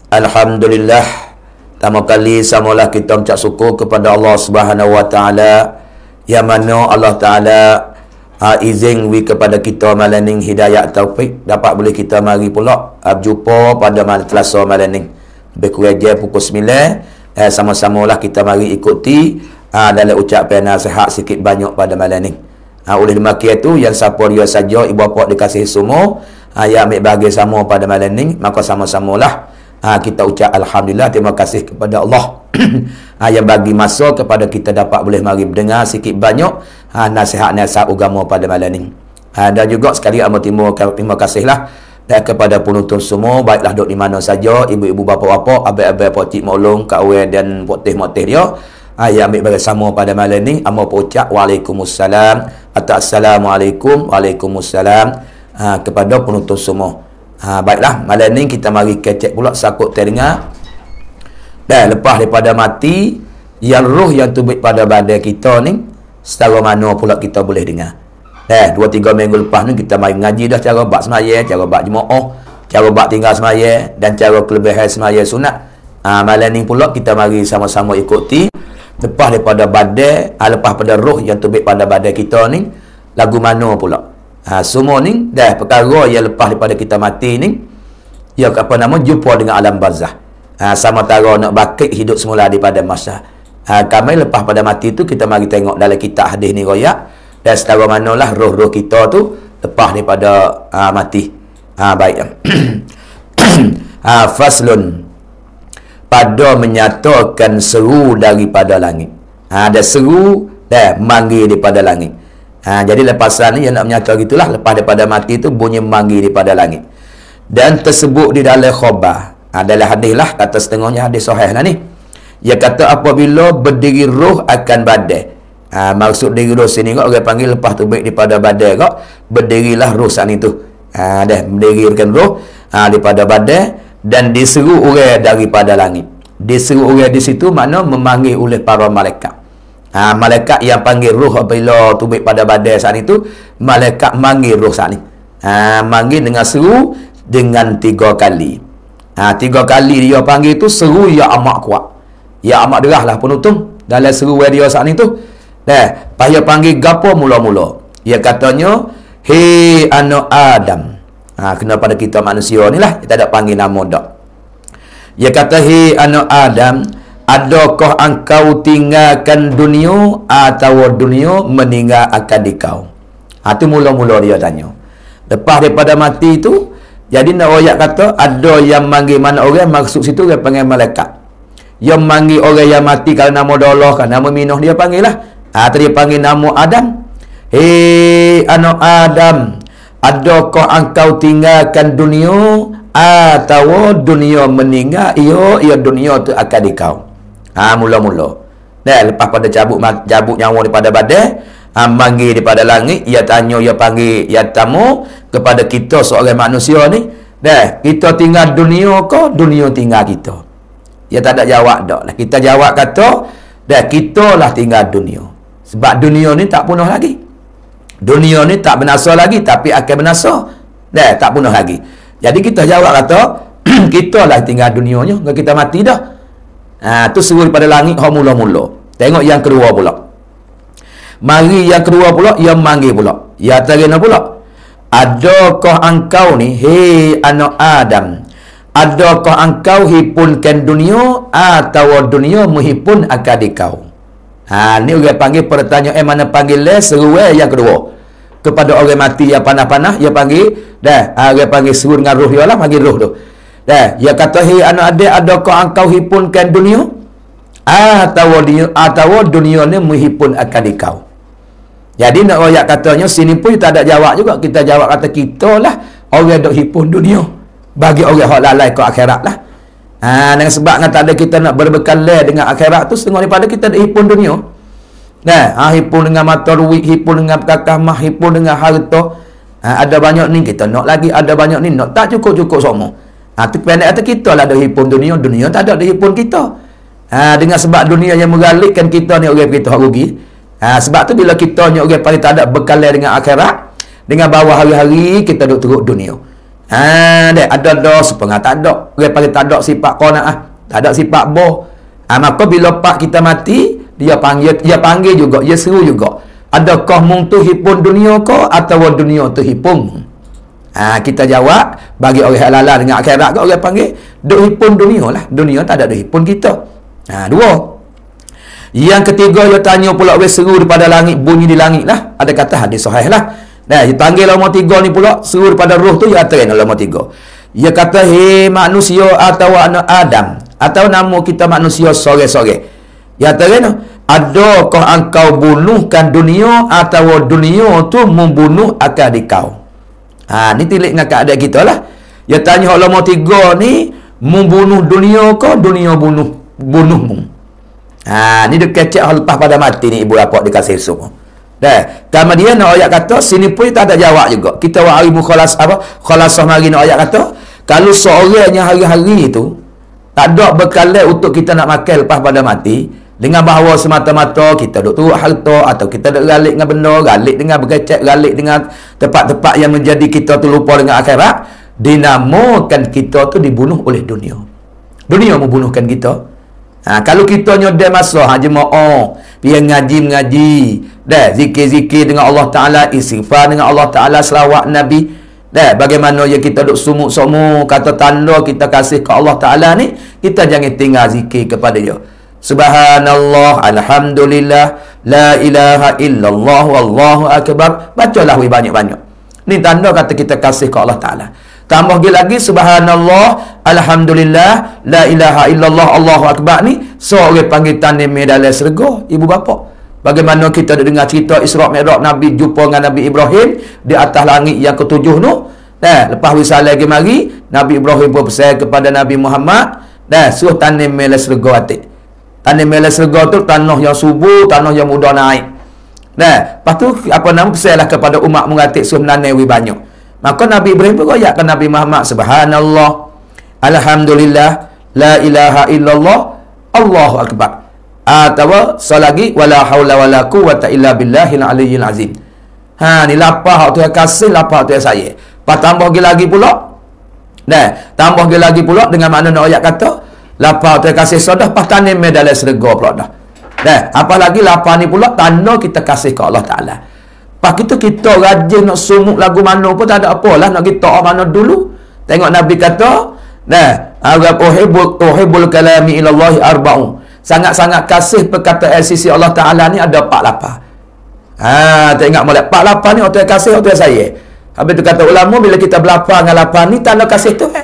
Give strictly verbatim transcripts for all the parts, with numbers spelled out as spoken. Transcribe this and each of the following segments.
Alhamdulillah, pertama kali samalah kita ucap syukur kepada Allah Subhanahu Wa Taala, yang mana Allah Taala uh, izin wi kepada kita malam ni hidayah taufik dapat boleh kita mari pula uh, jumpa pada malam Selasa malam ni lebih kurang jam pukul sembilan. eh, sama-samalah kita mari ikuti uh, dalam ucapan nasihat sikit banyak pada malam ni. Uh, oleh demikian tu, yang siapa dia saja ibu bapa dikasihi semua uh, yang ambil bahagian sama pada malam ni, maka sama-samalah Ha, kita ucap Alhamdulillah, terima kasih kepada Allah ha, yang bagi masa kepada kita dapat boleh mari mendengar sikit banyak ha, nasihat-nasihat agama pada malam ni. Ha, dan juga sekali amat terima, terima kasihlah dan kepada penonton semua, baiklah duduk di mana saja, ibu-ibu, bapa-bapa, abang-abang, pocik, maklum, kawan dan potih-motih dia ha, yang ambil bersama pada malam ni. Amat ucap Waalaikumsalam atau Assalamualaikum, Waalaikumsalam ha, kepada penonton semua. Ha, baiklah, malam ni kita mari kecek pula sakut terdengar. Dan lepas daripada mati, yang roh yang tubik pada badan kita ni, secara mana pula kita boleh dengar. Eh, dua tiga minggu lepas ni kita mari ngaji dah cara bab semaya, cara bab jemaah, cara bab tinggal semaya dan cara kelebihan semaya sunat. Ha, malam ni pula kita mari sama-sama ikuti. Lepas daripada badan, ha, lepas pada roh yang tubik pada badan kita ni, lagu mana pula? Ha, semua ni dah perkara yang lepas daripada kita mati ni, yang apa nama, jumpa dengan alam barzah. Ha, sama tara nak bakit hidup semula daripada masa. Ha, kami lepas pada mati tu kita mari tengok dalam kitab hadis ni royak, dan setara manalah roh-roh kita tu lepas daripada ha, mati. Ha, baik. ha, faslun, pada menyatakan seru daripada langit. Ha, ada seru dah manggil daripada langit. Ha, jadi lepasan ni yang nak menyata gitulah, lepas daripada mati tu bunyi manggil daripada langit. Dan tersebut di dalam khabar, ha, dalam hadis lah, kata setengahnya hadis sahih lah ni. Dia kata apabila berdiri roh akan badan. Ha, maksud diri roh sini kok orang panggil lepas tu baik daripada badan kok, berdirilah roh saat itu. Ha, dah berdirikan roh ha, daripada badan, dan diseru orang daripada langit. Diseru orang di situ makna memanggil oleh para malaikat. Ha, malaikat yang panggil roh apabila tubik pada badan saat itu, malaikat manggil roh saat ni. Ha, manggil dengan seru dengan tiga kali. Ha, tiga kali dia panggil tu seru yang amat kuat. Ya amat derah lah penonton dalam seru dia saat ni tu. Dah, payah panggil gapo mula-mula. Dia katanya, hei anak Adam. Ha, kena pada kita manusia ni lah, kita tak panggil nama dak. Dia kata, hei anak Adam, adakah engkau tinggalkan dunia atau dunia meninggal akan dikau? Ha, tu mula-mula dia tanya. Lepas daripada mati tu, jadi nak royak kata, ada yang manggil mana orang, maksud situ dia panggil malaikat. Yang manggil orang yang mati kalau nama Allah, kan nama Minah dia panggil lah. Ha, tadi dia panggil nama Adam. Hei anak Adam, adakah engkau tinggalkan dunia atau dunia meninggal? Ia, ia dunia tu akan dikau. Ha, mula-mula. Dan lepas pada cabut cabut nyawa daripada badan, ha, manggil daripada langit, ia tanya, ia panggil, ia tamu kepada kita seorang manusia ni. Dah, kita tinggal dunia ke dunia tinggal kita? Ia tak ada jawab dak lah. Kita jawab kata, dah kita lah tinggal dunia. Sebab dunia ni tak punah lagi. Dunia ni tak binasa lagi, tapi akan binasa. Dah, tak punah lagi. Jadi kita jawab kata, kita lah tinggal dunianya, kita mati dah. Ha, tu seru daripada langit hak mula-mula. Tengok yang kedua pula. Mari yang kedua pula, yang manggil pula. Ya tarina pula. Adakah engkau ni, hei anak Adam, adakah engkau hipunkan dunia atau dunia menghipun akan dikau? Ha, ni orang panggil pertanyaan, eh mana panggil le seru eh yang kedua. Kepada orang mati yang panah-panah, dia panggil dah, ha, orang panggil seru dengan roh dia lah, panggil roh tu. Dah, dia kata, hei anak adik, adakah engkau hipunkan dunia atau dunia atau dunia ni menghipun akan dikau? Jadi nak royak katanya sini pun tak ada jawab juga. Kita jawab kata kita lah orang dok hipun dunia, bagi orang hak lalai ke akhirat lah. Ha, dengan sebab dengan tak ada kita nak berbekal dengan akhirat tu, setengah daripada kita dak hipun dunia. Nah, ha, hipun dengan mata duit, hipun dengan kakah mah, hipun dengan harta. Ha, ada banyak ni kita nak lagi, ada banyak ni nak, tak cukup-cukup semua. Ha, tu pendek kata kita lah dak hipun dunia, dunia tak ada dak hipun kita. Ha, dengan sebab dunia yang mengalikkan kita ni orang kita hak rugi. Ha, sebab tu bila kita ni orang paling tak ada bekal dengan akhirat, dengan bawah hari-hari kita duk teruk dunia. Ha, dek ada dah sepengah tak ada. Orang panggil tak ada sifat qanaah, tak ada sifat boh. Ha, maka bila pak kita mati, dia panggil dia panggil juga, dia seru juga. Adakah mung tu hipun dunia ko atau dunia tu hipun? Ha, kita jawab bagi orang halal dengan akhirat ko orang panggil duk hipun dunia lah. Dunia tak ada duk hipun kita. Ha, dua. Yang ketiga dia tanya pula orang seru daripada langit, bunyi di langit lah. Ada kata hadis sahih lah. Nah, dia panggil nombor tiga ni pula, seru daripada roh tu, dia kata nombor tiga. Dia kata, hei manusia atau anak Adam, atau nama kita manusia sore-sore. Dia kata, adakah engkau bunuhkan dunia atau dunia tu membunuh akan dikau? Ha, ni tilik dengan keadaan kita lah. Dia tanya nombor tiga ni, membunuh dunia ke dunia bunuh bunuhmu? Ha, ni dia kecek lepas pada mati ni ibu bapa dikasih semua. Dah, kemudian nak ayat kata sini pun tak ada jawab juga. Kita wa hari mukhalas apa? Khalasah mari nak ayat kata, kalau seorangnya hari-hari itu tak ada bekalan untuk kita nak makan lepas pada mati, dengan bahawa semata-mata kita duk turut harta atau kita duk galik dengan benda, galik dengan bergecek, galik dengan tempat-tempat yang menjadi kita tu lupa dengan akhirat, dinamakan kita tu dibunuh oleh dunia. Dunia membunuhkan kita. Ha, kalau kita nyodai masa ha, jemaah pergi ngaji-ngaji dah zikir-zikir dengan Allah Ta'ala, istighfar dengan Allah Ta'ala, selawat Nabi dah, bagaimana yang kita duk sumuk-sumuk kata tanda kita kasih ke Allah Ta'ala ni, kita jangan tinggal zikir kepada dia. Subhanallah, alhamdulillah, la ilaha illallah, wallahu akbar, bacalah banyak-banyak. Ni tanda kata kita kasih ke Allah Ta'ala. Tambah lagi subhanallah, alhamdulillah, la ilaha illallah, Allahu akbar ni seorang panggil tandem dalam syurga ibu bapa. Bagaimana kita dengar cerita Isra Mi'raj Nabi jumpa dengan Nabi Ibrahim di atas langit yang ketujuh tu. Nah, lepas wisal lagi mari, Nabi Ibrahim pun pesan kepada Nabi Muhammad, dah suruh tandem dalam syurga atik. Tandem dalam syurga tu tanah yang subur, tanah yang mudah naik. Nah, lepas tu apa nama pesanlah kepada umat mengatik suruh menanam banyak. Maka Nabi Ibrahim pun royak ke Nabi Muhammad, subhanallah, alhamdulillah, la ilaha illallah, Allahu akbar. Atau selagi wala haula wala quwwata illa billahil aliyyil azim. Ha, ni lapar hak tu kasih, lapar tu saya. Pas tambah lagi pula. Dah, tambah lagi pula dengan makna nak ayat kata, lapar tu kasih sodah pas tanim dalam syurga pula dah. Dah, apa lagi lapar ni pula tanda kita kasih ke Allah Taala. Pak kita kita rajin nak sumuk lagu mana pun tak ada apalah, nak kita mana dulu. Tengok Nabi kata, nah, agab uhibul uhibul kalami ilallahi arba'u. Sangat-sangat kasih perkataan sisi Allah Taala ni ada empat lapar. Ha, tengok molek empat lapar ni orang kasih, orang saya. Habis tu kata ulama bila kita berlapar dengan lapar ni tanda kasih tu eh.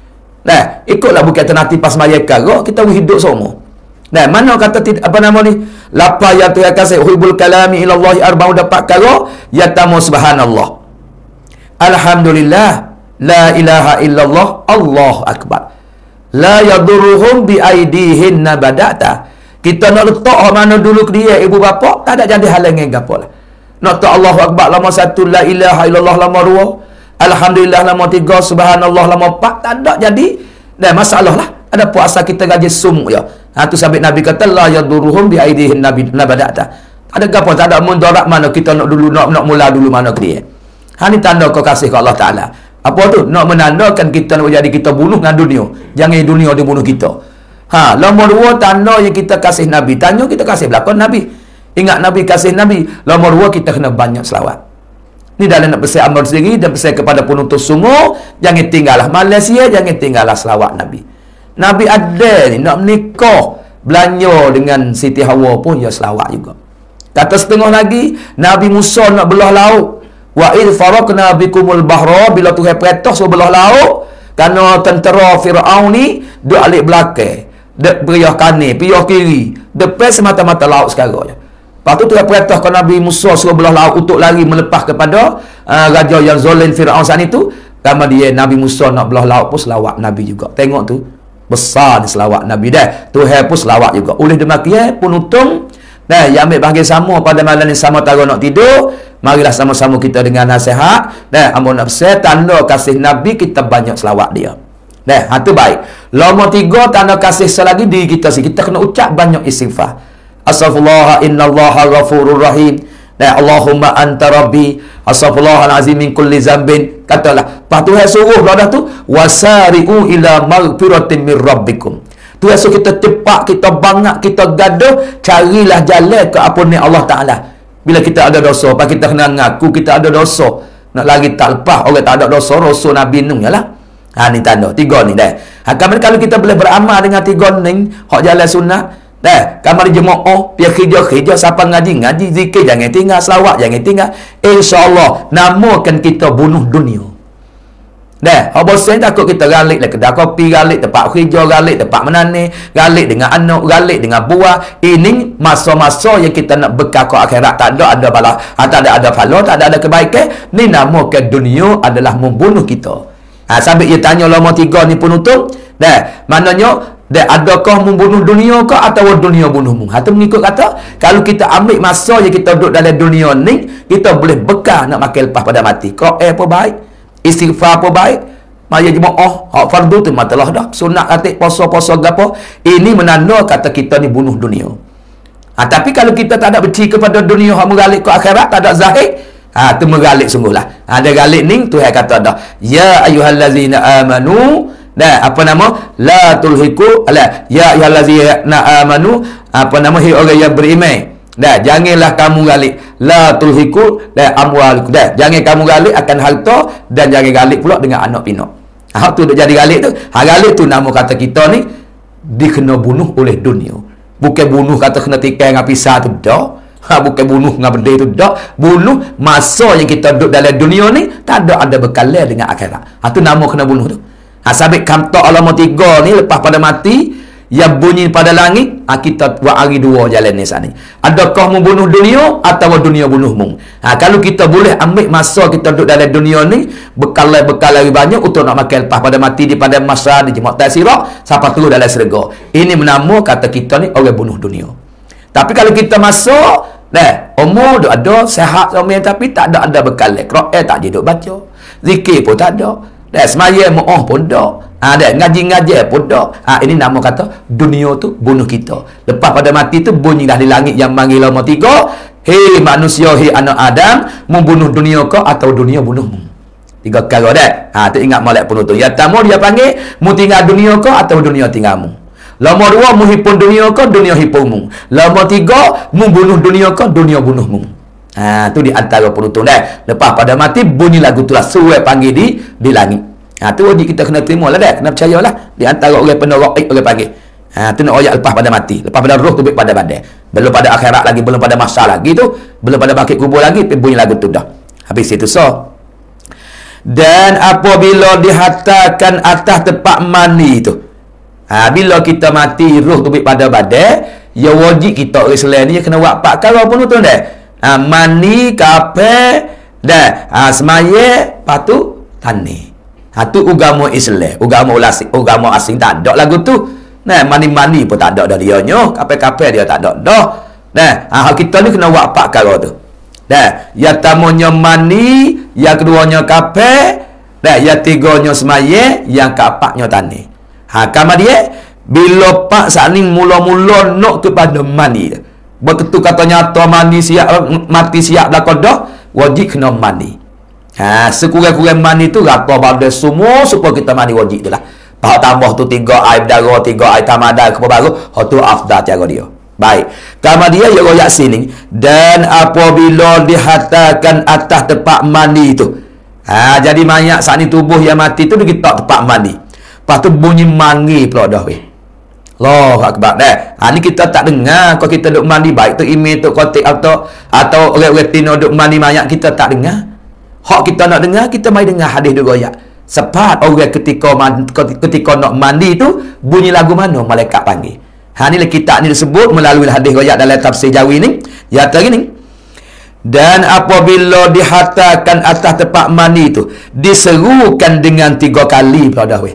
Nah, ikutlah bukan alternatif pas maya karo, kita hidup semua. Nah, mana kata apa nama ni? Lapar yang Tuhan kasih uhibul kalami ilallahi arba'u dapat karo yatamu subhanallah. Alhamdulillah, la ilaha illallah, Allahu akbar. La yadurruhum bi aidihin nabadata. Kita nak letak mana dulu ke dia ibu bapa, tak ada jadi halangan gapo lah. Nak tak Allahu akbar lama satu, la ilaha illallah lama dua, alhamdulillah lama tiga, subhanallah lama empat, tak ada jadi. Dan masalah lah. Ada puasa kita gaji sumuk ya. Ha tu sabit Nabi kata la yadurruhum bi aidihin nabadata. Ada gapo, tak ada mudarat mana kita nak dulu nak nak mula dulu mana ke dia. Ha ni tanda kau kasih ke Allah Taala. Apa tu? Nak menandakan kita nak jadi kita bunuh dengan dunia. Jangan dunia dia bunuh kita. Ha, nombor dua tanda yang kita kasih Nabi. Tanya kita kasih belakang Nabi. Ingat Nabi kasih Nabi. Nombor dua kita kena banyak selawat. Ni dalam nak pesan amal sendiri dan pesan kepada penuntut semua, jangan tinggallah Malaysia, jangan tinggallah selawat Nabi. Nabi ada ni nak menikah belanja dengan Siti Hawa pun ya selawat juga. Kata setengah lagi, Nabi Musa nak belah laut. Wa id faraqna bikumul bahra, bila Tuhan perintah suruh belah laut, kerana tentera Firaun ni duk alik belakang, duk beriah kanan, piah kiri, depan semata-mata laut sekarang je. Lepas tu Tuhan perintah ke Nabi Musa suruh belah laut untuk lari melepas kepada uh, raja yang zalim Firaun saat itu. Kemudian Nabi Musa nak belah laut pun selawat Nabi juga. Tengok tu, besar ni selawat Nabi dah. Tuhan pun selawat juga. Oleh demikian penuntung dah yang ambil bahagian sama pada malam ni sama taruh nak tidur, marilah sama-sama kita dengan nasihat dah amun nak berse tanda kasih Nabi kita banyak selawat dia. Dah, ha tu baik. Lama tiga tanda kasih selagi diri kita sih. Kita kena ucap banyak istighfar. Astaghfirullah innallaha ghafurur rahim. Dah, Allahumma anta rabbi, astaghfirullahalazim min kulli zambin. Katalah Lepas Tuhan suruh lah dah tu, wasari'u ila maghfiratin min rabbikum. Tuhan suruh kita cepat, kita bangak, kita gaduh, carilah jalan ke ampunan Allah Ta'ala. Bila kita ada dosa, apa kita kena ngaku kita ada dosa. Nak lari tak lepas, orang tak ada dosa, Rasul Nabi Nuh lah. Ha, ni tanda, tiga ni dah. Ha, kalau kita boleh beramal dengan tiga ni, hak jalan sunnah, dah, kamar jemaah, pihak kerja-kerja, siapa ngaji-ngaji, zikir jangan tinggal, selawat jangan tinggal. InsyaAllah, namakan kita bunuh dunia. Dah, hak bosan takut kita galik lah kedai kopi, galik tempat kerja, galik tempat menani, galik dengan anak, galik dengan buah. Ini masa-masa yang kita nak bekal ke akhirat, tak ada ada bala, tak ada ada pahala, tak ada ada kebaikan. Ni namakan dunia adalah membunuh kita. Ha, sampai dia tanya lama tiga ni penutup, dah, maknanya dah, adakah membunuh dunia ke atau dunia bunuhmu? Ha, tu mengikut kata, kalau kita ambil masa yang kita duduk dalam dunia ni, kita boleh bekal nak makan lepas pada mati. Kau eh apa baik, istighfar apa baik, maya jemaah, hak fardu tu matalah dah, sunat atik puasa-puasa gapo, ini menanda kata kita ni bunuh dunia. Ha, tapi kalau kita tak ada benci kepada dunia, hak menggalik ke akhirat, tak ada zahid, ha, tu menggalik sungguhlah. Ada galik ni Tuhan kata dah, ya ayyuhallazina amanu, dah, apa nama, la tulhiku ala ya ayyuhallazina amanu, apa nama, hai orang yang beriman, dah, janganlah kamu galik, la tulhiku dah amwal, dah, jangan kamu galik akan harta, dan jangan galik pula dengan anak pinak. Ha, tu dah jadi galik tu. Ha, galik tu nama kata kita ni dikena bunuh oleh dunia. Bukan bunuh kata kena tikai dengan pisah tu dah. Ha, bukan bunuh dengan benda tu dah. Bunuh masa yang kita duduk dalam dunia ni tak ada ada bekalan dengan akhirat. Ha, tu nama kena bunuh tu. Ha, sabit kamta alama tiga ni lepas pada mati yang bunyi pada langit, ha, kita buat hari dua jalan ni sana. Adakah membunuh dunia atau dunia bunuhmu? Ha, kalau kita boleh ambil masa kita duduk dalam dunia ni, bekal-bekal lagi banyak untuk nak makan lepas pada mati di pada masa di jemaah tasirah, siapa terus dalam syurga. Ini menama kata kita ni orang bunuh dunia. Tapi kalau kita masuk, dah, umur duk ada, sehat semua, tapi tak ada ada bekal. Quran tak duduk baca, zikir pun tak ada, dah, semaya mu'ah pun tak. Ada ha, ngaji-ngaji pun tak. Ha, ini nama kata dunia tu bunuh kita. Lepas pada mati tu bunyilah di langit yang manggil lama tiga, hei manusia, hei anak Adam, membunuh dunia kau atau dunia bunuhmu. Tiga kali dah. Ha, tu ingat molek penutup. Ya tamu dia panggil, mu tinggal dunia kau atau dunia tinggalmu. Lama dua, mu hipun dunia kau, dunia hipunmu. Lama tiga, mu bunuh dunia kau, dunia bunuhmu. Ha, tu di antara penutup dah. Lepas pada mati bunyi lagu tu lah, suai panggil di di langit. Ha, tu wajib kita kena terima lah dah, kena percaya lah. Di antara orang penerok orang panggil. Ha, tu nak ayat lepas pada mati, lepas pada roh tu pada badan. Belum pada akhirat lagi, belum pada masa lagi tu, belum pada bangkit kubur lagi, bunyi lagu tu dah. Habis itu so. Dan apabila dihantarkan atas tempat mani tu, ha, bila kita mati roh tu pada badan, ya wajib kita orang Islam ni kena buat empat perkara pun tu dah. Ha, mani, kapal, dah, ha, semaya, patu, tani. Ha, tu agama Islam, agama asing, agama asing tak ada lagu tu. Nah, mani-mani pun tak ada dah dia nyo, kapal-kapal dia tak ada dah. Nah, ha, kita ni kena buat empat perkara tu. Dah, yang tamunya mani, yang keduanya kapal, dah, yang tiganya semaya, yang keempatnya tani. Ha, kamar dia bila pak sani mula-mula nak kepada mani. Betul katanya nyata mani siap mati siap belaka dah, wajib kena mani. Ha, sekurang-kurang mani tu rata pada semua supaya kita mani wajib tu lah. Pak tambah tu tiga air darah, tiga air tamadar ke baru, hak tu afdal cara dia. Baik. Kamar dia ya royak sini, dan apabila dihantarkan atas tempat mani tu. Ha, jadi mayat saat ni tubuh yang mati tu kita tempat mani. Lepas tu bunyi mangi pula dah weh. Allahu akbar dah. Ha, ni kita tak dengar kalau kita duk mandi baik tu email tu kontak atau atau orang-orang tino duk mandi mayat kita tak dengar. Hak kita nak dengar, kita mai dengar hadis dia royak. Sepat orang ketika ketika nak mandi tu bunyi lagu mana malaikat panggil. Ha, ni lah kitab ni disebut melalui hadis royak dalam tafsir Jawi ni. Ya tadi ni. Dan apabila dihantarkan atas tempat mandi tu, diserukan dengan tiga kali pula dah weh.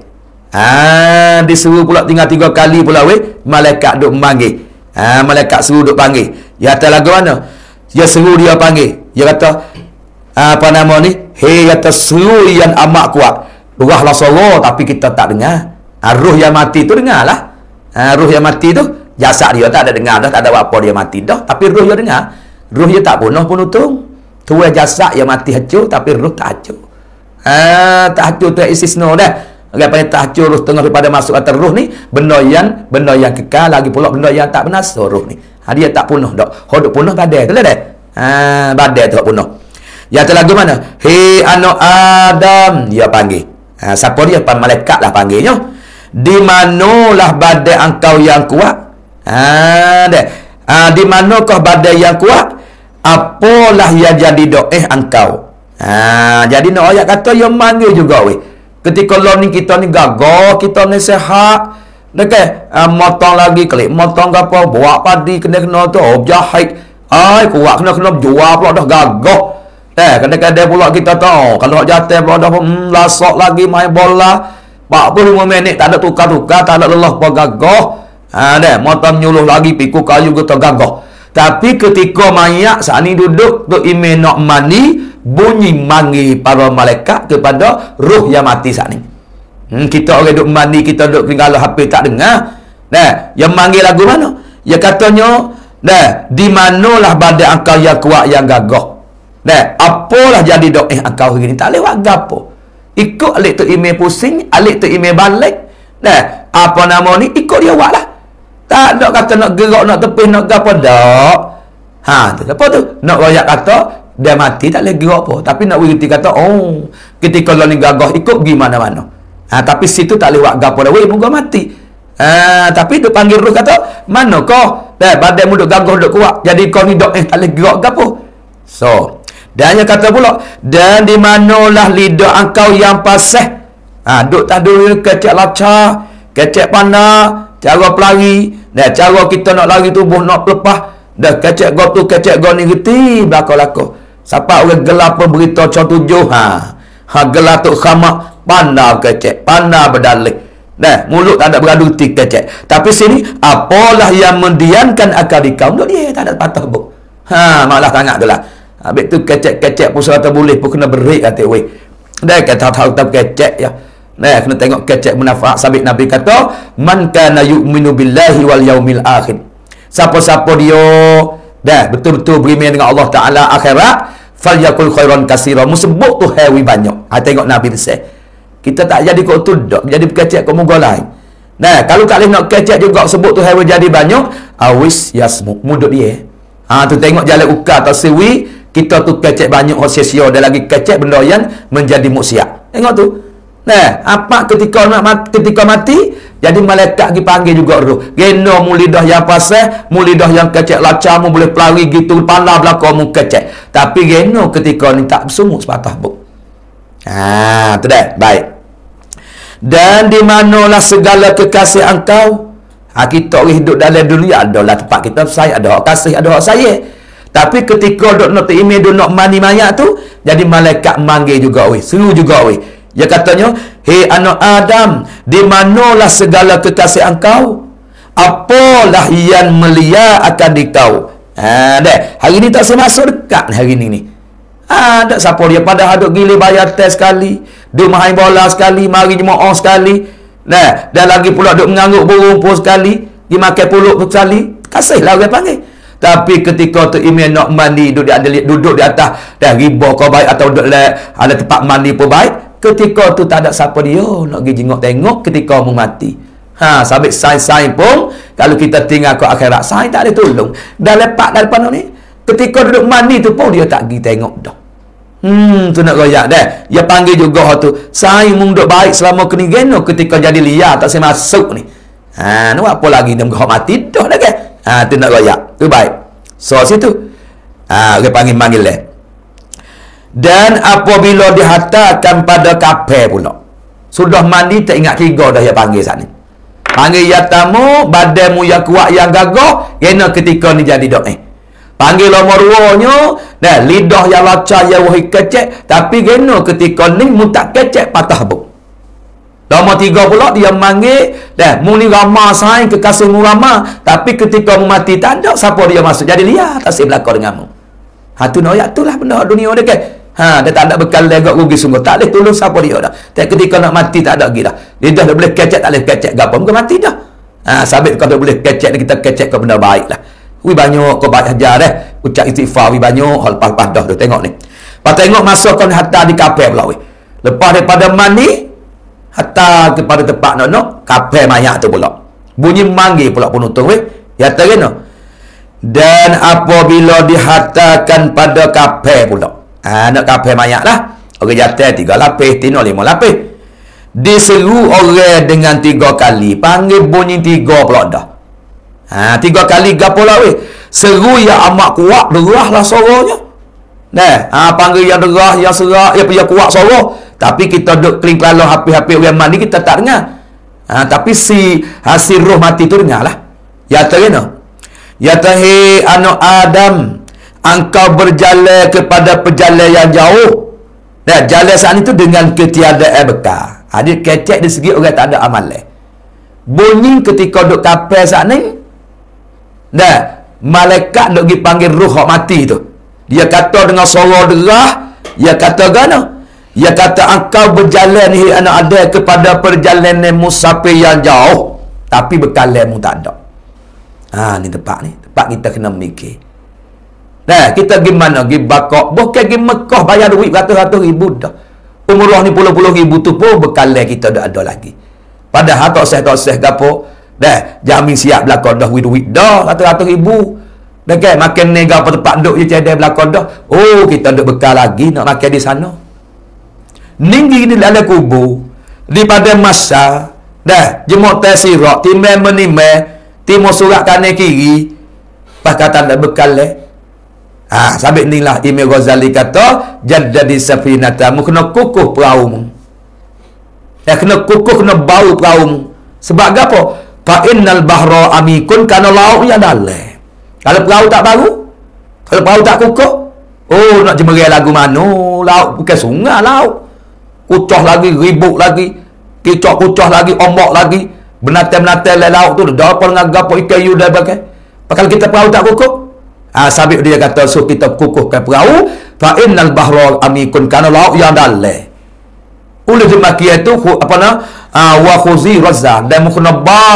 Ha, diseru pula tinggal tiga kali pula weh, malaikat duk memanggil. Ha, malaikat seru duk panggil. Ya atas lagu mana? Dia seru dia panggil. Dia kata apa nama ni? Hei kata seru yang amat kuat. Ruhlah soro tapi kita tak dengar. Ha, ruh yang mati tu dengar lah. Ha, ruh yang mati tu jasad dia tak ada dengar dah, tak ada apa dia mati dah, tapi ruh dia dengar. Ruh dia tak bunuh pun untung. Tua jasad yang mati hancur tapi ruh tak hancur. Ah, tahajud tu istisna dah. Orang panggil tahajud roh tengah daripada masuk atas roh ni, benda yang benda yang kekal, lagi pula benda yang tak binasa roh ni. Ha, dia tak punah dak. Hodok punah badai tu lah dah. Ha, badai tu tak punah. Yang tu lagu mana? Hei anak Adam, dia panggil. Ha, siapa dia? Pan malaikat lah panggilnya. Di manalah badai engkau yang kuat? Ha, dah. Ha, di manakah badai yang kuat? Apalah yang jadi doa engkau? Ha, jadi nak ayat kata yang manggil juga weh. Ketika lo ni kita ni gagah, kita ni sehat, dekat uh, motong lagi klik, motong apa, buat padi kena-kena tu, oh, jahit, ai kuat kena-kena jual pula dah gagah. Eh, kadang-kadang pula kita tahu, kalau jatuh pula dah hmm, lasok lagi main bola, empat puluh lima minit tak ada tukar-tukar, tak ada lelah pun gagah. Ha, dah, motong nyuluh lagi piku kayu kita gagah. Tapi ketika mayat saat ni duduk tu ime nak mandi, bunyi manggil para malaikat kepada roh yang mati saat ni. Hmm, kita orang duduk mandi, kita duduk tinggal H P tak dengar. Nah, yang manggil lagu mana? Ya katanya, nah, di manalah badai engkau yang kuat yang gagah. Nah, apalah jadi doa engkau hari ni? Tak lewat gapo. Ikut alik tu email pusing, alik tu email balik. Nah, apa nama ni? Ikut dia buat lah. Tak ada kata nak gerak, nak tepih, nak gapo dak. Ha, tu apa tu? Nak royak kata dia mati tak boleh gerak apa. Tapi nak berhenti kata, oh, ketika lo ni gagah ikut pergi mana-mana. Ha, tapi situ tak lewat gapo dah. Weh, moga mati. Ha, tapi dia panggil roh kata, mana kau? Dah badan mu duk gagah duk kuat. Jadi kau ni dok eh tak boleh gerak gapo. So, dan yang kata pula, dan di manalah lidah engkau yang pasih. Ha, duk tak dulu kecek laca, kecek panah, cara pelari. Dah cara kita nak lari tubuh nak lepas. Dah kecek go tu kecek go ni reti belako-lako. Siapa orang gelap pun berita contoh tujuh. Ha. Ha gelap tu khamak pandai kecek, pandai berdalih. Dah mulut tak ada beradu tik kecek. Tapi sini apalah yang mendiamkan akal di kau dia tak ada patah buk. Ha malah sangat tu lah. Habis tu kecek-kecek pun serata boleh pun kena berik hati weh. Dah kata tahu tak kecek ya. Nah, kena tengok kecek munafik. Sabit Nabi kata, "Man kana yu'minu billahi wal yaumil akhir." Siapa-siapa dia dah betul-betul beriman dengan Allah Taala akhirat, falyakul khairan katsira. Musebut tu hawi banyak. Ha tengok Nabi besar. Kita tak jadi kok tu dak, jadi kecek kok moga lain. Nah, kalau kali nak kecek juga sebut tu hawi jadi banyak, awis yasmu mudut dia. Ha tu tengok jalan ukar atau sewi, kita tu kecek banyak sia-sia ada lagi kecek benda yang menjadi maksiat. Tengok tu. Nah, apa ketika nak mati, ketika mati, jadi malaikat dipanggil juga roh. Geno mu lidah yang pasal, mu lidah yang kecek laca, mu boleh pelari gitu, pandai belakang mu kecek. Tapi geno ketika ni tak bersumuk sepatah buk. Ah, tu dah. Baik. Dan di manalah segala kekasih engkau? Ha, kita orang hidup dalam dunia adalah tempat kita saya ada hak kasih, ada hak saya. Tapi ketika dok nak email, dok nak mani mayat tu, jadi malaikat manggil juga weh, seru juga weh. Dia katanya, hei anak Adam, di manalah segala kekasih engkau? Apalah yang melia akan dikau? Ha, dah. Hari ni tak saya masuk dekat hari ni ni. Ha, tak siapa dia pada hadut gila bayar tes sekali, duk main bola sekali, mari jemaah sekali. Dah, dan lagi pula duk mengangguk burung pun sekali, dimakan puluk pun sekali. Kasihlah orang panggil. Tapi ketika tu email nak mandi, duduk di, duduk di atas dah riba kau baik atau duduk le, ada tempat mandi pun baik. Ketika tu tak ada siapa dia nak pergi jenguk tengok ketika mu mati. Ha, sampai sain-sain pun kalau kita tinggal ke akhirat, sain tak ada tolong. Dah lepak dah depan ni. Ketika duduk mandi tu pun dia tak pergi tengok dah. Hmm, tu nak royak dah. Dia panggil juga tu. Sain mung duk baik selama kini geno ketika jadi liar tak saya masuk ni. Ha, nak apa lagi dia menghok mati dah dah kan. Ha, tu nak royak. Tu baik. So situ. Ha, dia panggil manggil dah. Dan apabila dihantarkan pada kafir pula, sudah mandi tak ingat tiga dah dia panggil saat ni. Panggil ya tamu, badanmu yang kuat yang gagah, kena ketika ni jadi doa. Panggil nomor duanya, dah lidah yang laca yang wahi kecek, tapi kena ketika ni mu tak kecek patah buk. Nomor tiga pula dia manggil, dah mu ni ramah sayang kekasih mu ramah, tapi ketika mu mati tak ada siapa dia masuk jadi liar tak si belakang denganmu. Ha tu noyak tu lah benda dunia dia kan. Ha, dia tak ada bekal legak rugi sungguh. Tak boleh tolong siapa dia dah. Tak ketika nak mati tak ada lagi dah. Lidah dah boleh kecek, tak boleh kecek gapo. Muka mati dah. Ha, sabit kalau boleh kecek, kita kecek ke benda baik lah. Wi banyak kau baik ajar dah. Ucap istighfar wi banyak, hal lepas-lepas dah tu tengok ni. Pas tengok masuk kon hatta di kapel pula wi. Lepas daripada mandi, hatta kepada tempat nak-nak, kapal mayat tu pula. Bunyi manggil pula penutup weh. Ya terkena. Dan apabila dihantarkan pada kapal pula. Ha, nak kapal mayat lah. Orang jatuh tiga lapis, tino lima lapis. Diseru orang dengan tiga kali. Panggil bunyi tiga pula dah. Ha, tiga kali gapo lah weh. Seru yang amat kuat, derah lah suaranya. Nah, ha, panggil yang derah, yang serak, yang, yang kuat suara. Tapi kita duduk keling kelalau hampir-hampir orang mandi, kita tak dengar. Ha, tapi si hasil roh mati tu dengar lah. Ya terkena. Ya tahi anak Adam, engkau berjalan kepada perjalanan yang jauh. Nah, jalan saat itu dengan ketiadaan bekal. Ada kecek di segi orang tak ada amalan. Bunyi ketika duduk kapal saat ni. Nah, malaikat duk dipanggil roh hak mati tu. Dia kata dengan suara derah, dia kata gana? Dia kata engkau berjalan ni anak ada kepada perjalanan musafir yang jauh, tapi bekalanmu tak ada. Ha, ni tempat ni, tempat kita kena mikir. Nah, kita gimana? Gi bakok, bukan gi Mekah bayar duit ratus-ratus ribu dah. Umrah ni puluh-puluh ribu tu pun bekalan kita dah ada lagi. Padahal tak sah tak sah gapo. Dah, jamin siap belakang dah duit-duit dah ratus-ratus ribu. Dah kan makan ni apa tempat duduk je tiada belakang dah. Oh, kita duduk bekal lagi nak makan di sana. Ninggi di dalam kubur di pada masa dah jemuk tasirak timbang menimai timur surat kanan kiri pas kata nak bekal le. Ha, sampai ni lah Imam Ghazali kata jadi safinatamu kena kukuh perahu. Ya kena kukuh, kena bau perahu. Sebab apa? Fa innal bahra amikun kana lauk ya dalam. Kalau perahu tak baru, kalau perahu tak kukuh, oh nak jemerai lagu mana? Laut bukan sungai laut. Kucah lagi, ribut lagi, kicok-kucah lagi, ombak lagi, benatai-benatai laut tu dah apa dengan gapo ikan yu dah bagai. Kalau kita perahu tak kukuh, ah sabit dia kata so kita kukuhkan perahu, fa innal bahra amikun kana laut yang dalam. Oleh demikian tu apa nama? Ah, wa khuzi razza dan mukna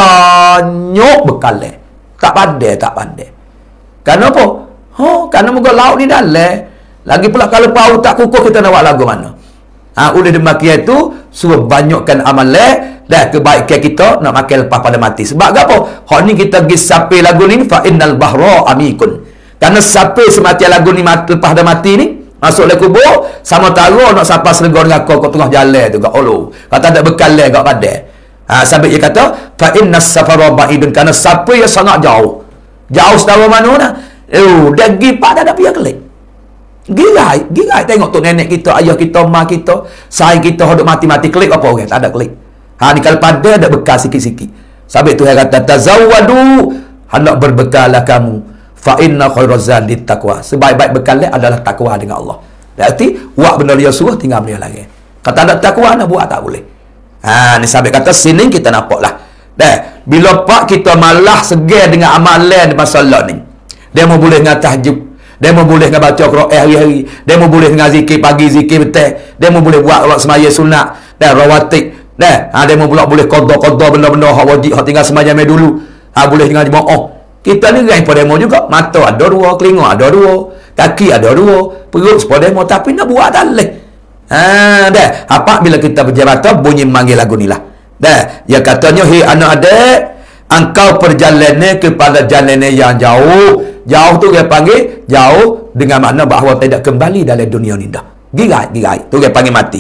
banyak bekal. Tak pandai, tak pandai. Kenapa? Oh, kerana muka laut ni dalam. Lagi pula kalau perahu tak kukuh, kita nak buat lagu mana? Ha, oleh demikian itu, suruh banyakkan amalan dan kebaikan kita nak makan lepas pada mati. Sebab apa? Hak ni kita pergi sapi lagu ni, fa innal bahra amikun. Kerana sapi semati lagu ni mati, lepas pada mati ni, masuk dalam kubur, sama taruh nak sapa serga dengan kau kat tengah jalan tu kat Allah. Kata ada bekal kat badan. Ha, sampai dia kata, fa innas safara ba'idun, kerana sapi yang sangat jauh. Jauh setara mana dah. Oh, dah pergi pak dah ada pihak kelik. Girai, girai tengok tu nenek kita, ayah kita, mak kita, sayang kita hidup mati-mati klik apa orang? Tak ada klik. Ha ni kalau pada ada bekal sikit-sikit. Sampai Tuhan kata tazawwadu, hendak berbekallah kamu. Fa inna khairaz zadi taqwa. Sebaik-baik bekal adalah takwa dengan Allah. Berarti buat benda dia suruh tinggal benda lagi. Kata ada takwa nak buat tak boleh. Ha ni sampai kata sini kita nampaklah. Dah, bila pak kita malah segar dengan amalan di masalah ni. Dia mau boleh dengan tahajud, dia mau boleh dengan baca Quran hari-hari, dia mau boleh dengan zikir pagi, zikir petang, dia mau boleh buat solat semaya sunat dan rawatib. Dah, ha, dia mau pula boleh qada-qada benda-benda hak wajib hak tinggal sembahyang dulu. Ha boleh dengan jemaah. Kita ni lain pada demo juga. Mata ada dua, telinga ada dua, kaki ada dua, perut sepada demo tapi nak buat tak leh. Ha dah, apa bila kita berjabat bunyi manggil lagu ni lah. Dah, dia katanya hei anak adik, engkau perjalanan kepada jalan yang jauh. Jauh tu dia panggil jauh dengan makna bahawa tidak kembali dalam dunia ni dah. Girai, girai. Tu dia panggil mati.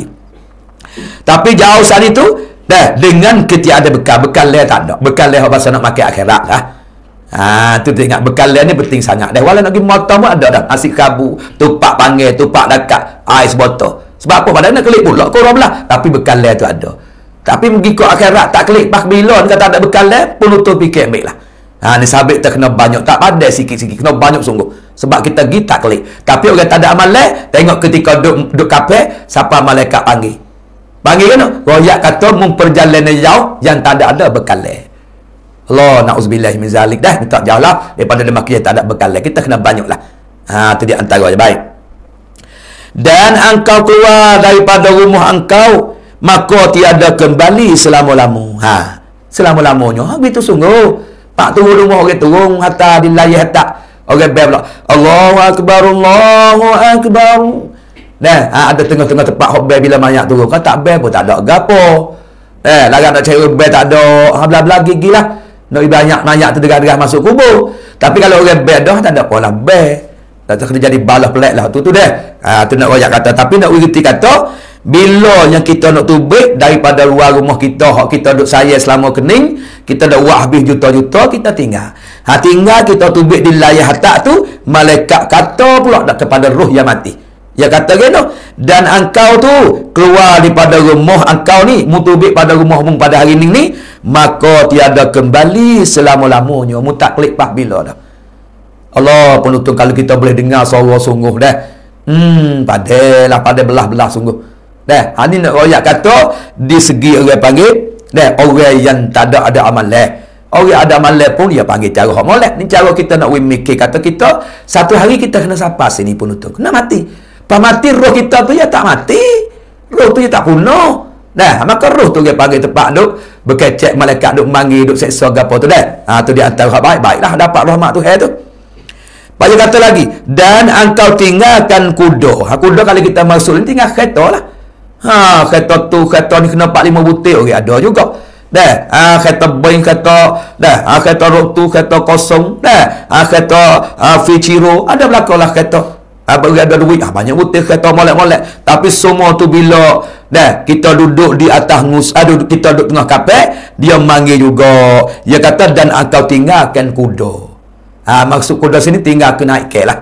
Tapi jauh saat itu, dah dengan ketiada bekal, bekal dia tak ada. Bekal dia pasal nak makan akhirat lah. Ha, tu tengok bekal dia ni penting sangat. Dah walau nak pergi motor pun ada dah. Nasi kabu, tupak panggil, tupak dekat, ais botol. Sebab apa? Padahal nak kelik pula korang belah. Tapi bekal dia tu ada. Tapi pergi ke akhirat tak klik pas bila dia kata ada bekal dia, penutup fikir ambil lah. Ha ni sabit tak kena banyak, tak pandai sikit-sikit, kena banyak sungguh. Sebab kita pergi tak klik. Tapi orang tak ada amalan, tengok ketika duduk duduk kapal, siapa malaikat panggil. Panggil kan? Royak kata memperjalanan jauh yang tak ada ada bekal dia. Allah na'uzubillah min zalik dah, minta jauh lah daripada demikian tak ada bekal dia. Kita kena banyak lah. Ha tu dia antara je baik. Dan engkau keluar daripada rumah engkau, maka tiada kembali selama-lama. Ha, selama-lamanya. Ha, begitu sungguh. Pak turun rumah orang turun hatta di layah hatta. Orang bel pula. Allahu akbar, Allahu akbar. Nah, ha, ada tengah-tengah tempat hok bel bila mayat turun. Kau tak bel pun tak ada gapo. Eh, larang nak cari bel tak ada. Ha bla-bla gigi lah. Nak banyak mayat tu derah-derah masuk kubur. Tapi kalau orang bel dah tak ada pola bel. Tak kena jadi balas pelik lah tu tu dah. Ha tu nak royak kata. Tapi nak uriti kata bila yang kita nak tubik daripada luar rumah kita, hak kita duk sayang selama kening, kita dah buat habis juta-juta, kita tinggal. Ha tinggal kita tubik di layar hatak tu, malaikat kata pula dak kepada roh yang mati. Ya kata geno, dan engkau tu keluar daripada rumah engkau ni, mutubik pada rumahmu pada hari ni ni, maka tiada kembali selama-lamanya. Mu tak klik pah bila dah. Allah penuntut kalau kita boleh dengar suara sungguh dah. Hmm, padalah pada belah-belah sungguh. Dah, ha ni nak royak kata di segi orang panggil, dah orang yang tak ada ada amalan. Orang ada amalan pun dia panggil cara hak molek. Ni cara kita nak mikir kata kita satu hari kita kena sapa sini penuntut. Kena mati. Pas mati roh kita tu ya tak mati. Roh tu ya tak punah. Dah, maka roh tu dia panggil tempat duk berkecek malaikat duk manggil duk seksa gapo tu dah. Ha tu dia antara hak baik-baiklah dapat rahmat Tuhan tu. Pak dia kata lagi, dan engkau tinggalkan kuda. Ha kuda kalau kita masuk ni tinggal kereta lah. Ha kereta tu kereta ni kena empat lima butir orang ada juga. Dah, ha kereta Boeing kereta dah, ha kereta road tu kereta kosong dah. Ha kereta ha, Fichiro ada belakalah kereta. Abang ada duit, ah, banyak butir kereta molek-molek. Tapi semua tu bila dah kita duduk di atas ngus, aduh kita duduk tengah kapal, dia manggil juga. Dia kata dan engkau tinggalkan kuda. Ha, maksud kuda sini tinggal ke naik ke lah.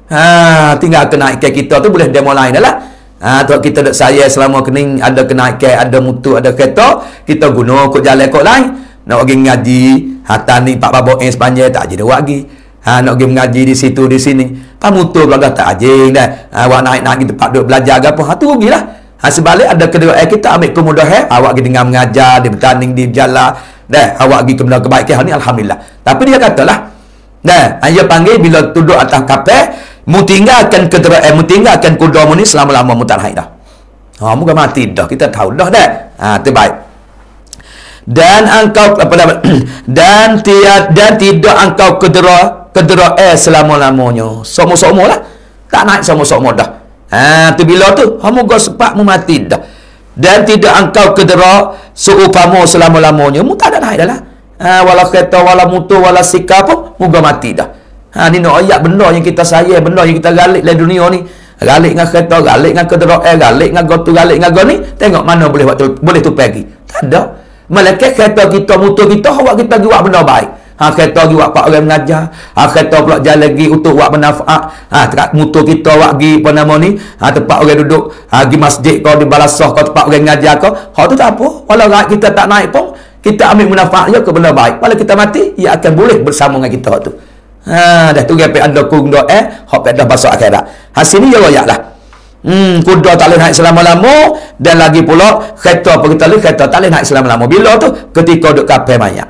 Ha, tinggal ke naik ke kita tu boleh demo lain dah lah. Ha, tu kita dak saya selama kening ada ke naik ke, ada mutu, ada kereta, kita guna kok jalan kok lain. Nak pergi ngaji, hatan ni Pak Babok eh sepanjang tak je dah lagi. Ha, nak pergi mengaji di situ di sini. Pamutul pula tak ajing dah. Ha, awak naik-naik di tempat duduk belajar ke apa. Ha, tu rugilah. Ha, sebalik ada kedua eh, kita ambil kemudahan. Awak pergi dengar mengajar, di bertanding, di jalan. Dah, awak pergi kemudahan kebaikan ni alhamdulillah. Tapi dia katalah, dah, dia panggil bila duduk atas kapal, mu tinggalkan kedua eh, mu tinggalkan kuda mu ni selama-lama mu tak naik dah. Ha, muka mati dah. Kita tahu dah dah. Ha, tu baik. Dan engkau apa nama? dan tiada dan tidak engkau kedera kedera air selama-lamanya. Somo-somo lah. Tak naik somo-somo dah. Ha, tu bila tu, hamu go sepak mu mati dah. Dan tidak engkau kedera seumpama selama-lamanya. Mu tak ada naik dah lah. Ha, wala kereta, wala motor, wala sikap pun, mu go mati dah. Ha, ni nak ayat benda yang kita sayang, benda yang kita galik dalam dunia ni. Galik dengan kereta, galik dengan kedera air, galik dengan gotu, galik dengan go ni. Tengok mana boleh buat tu, boleh tu pergi. Tak ada. Malaikat kereta kita, motor kita, awak kita pergi buat benda baik. Ha kereta pergi buat pak orang mengajar. Ha kereta pula jalan lagi untuk buat manfaat. Ha dekat motor kita awak pergi apa nama ni? Ha tempat orang duduk, ha pergi masjid kau di balasah kau tempat orang mengajar kau. Hak tu tak apa. Walau kita tak naik pun, kita ambil manfaat dia ke benda baik. Walau kita mati, ia akan boleh bersama dengan kita tu. Ha dah tu gape ada kung doa eh, hak pada bahasa akhirat. Ha sini dia royak lah. Hmm, kuda tak boleh naik selama-lama dan lagi pula kereta apa kita lihat kereta tak boleh naik selama-lama. Bila tu? Ketika duduk kapal mayat.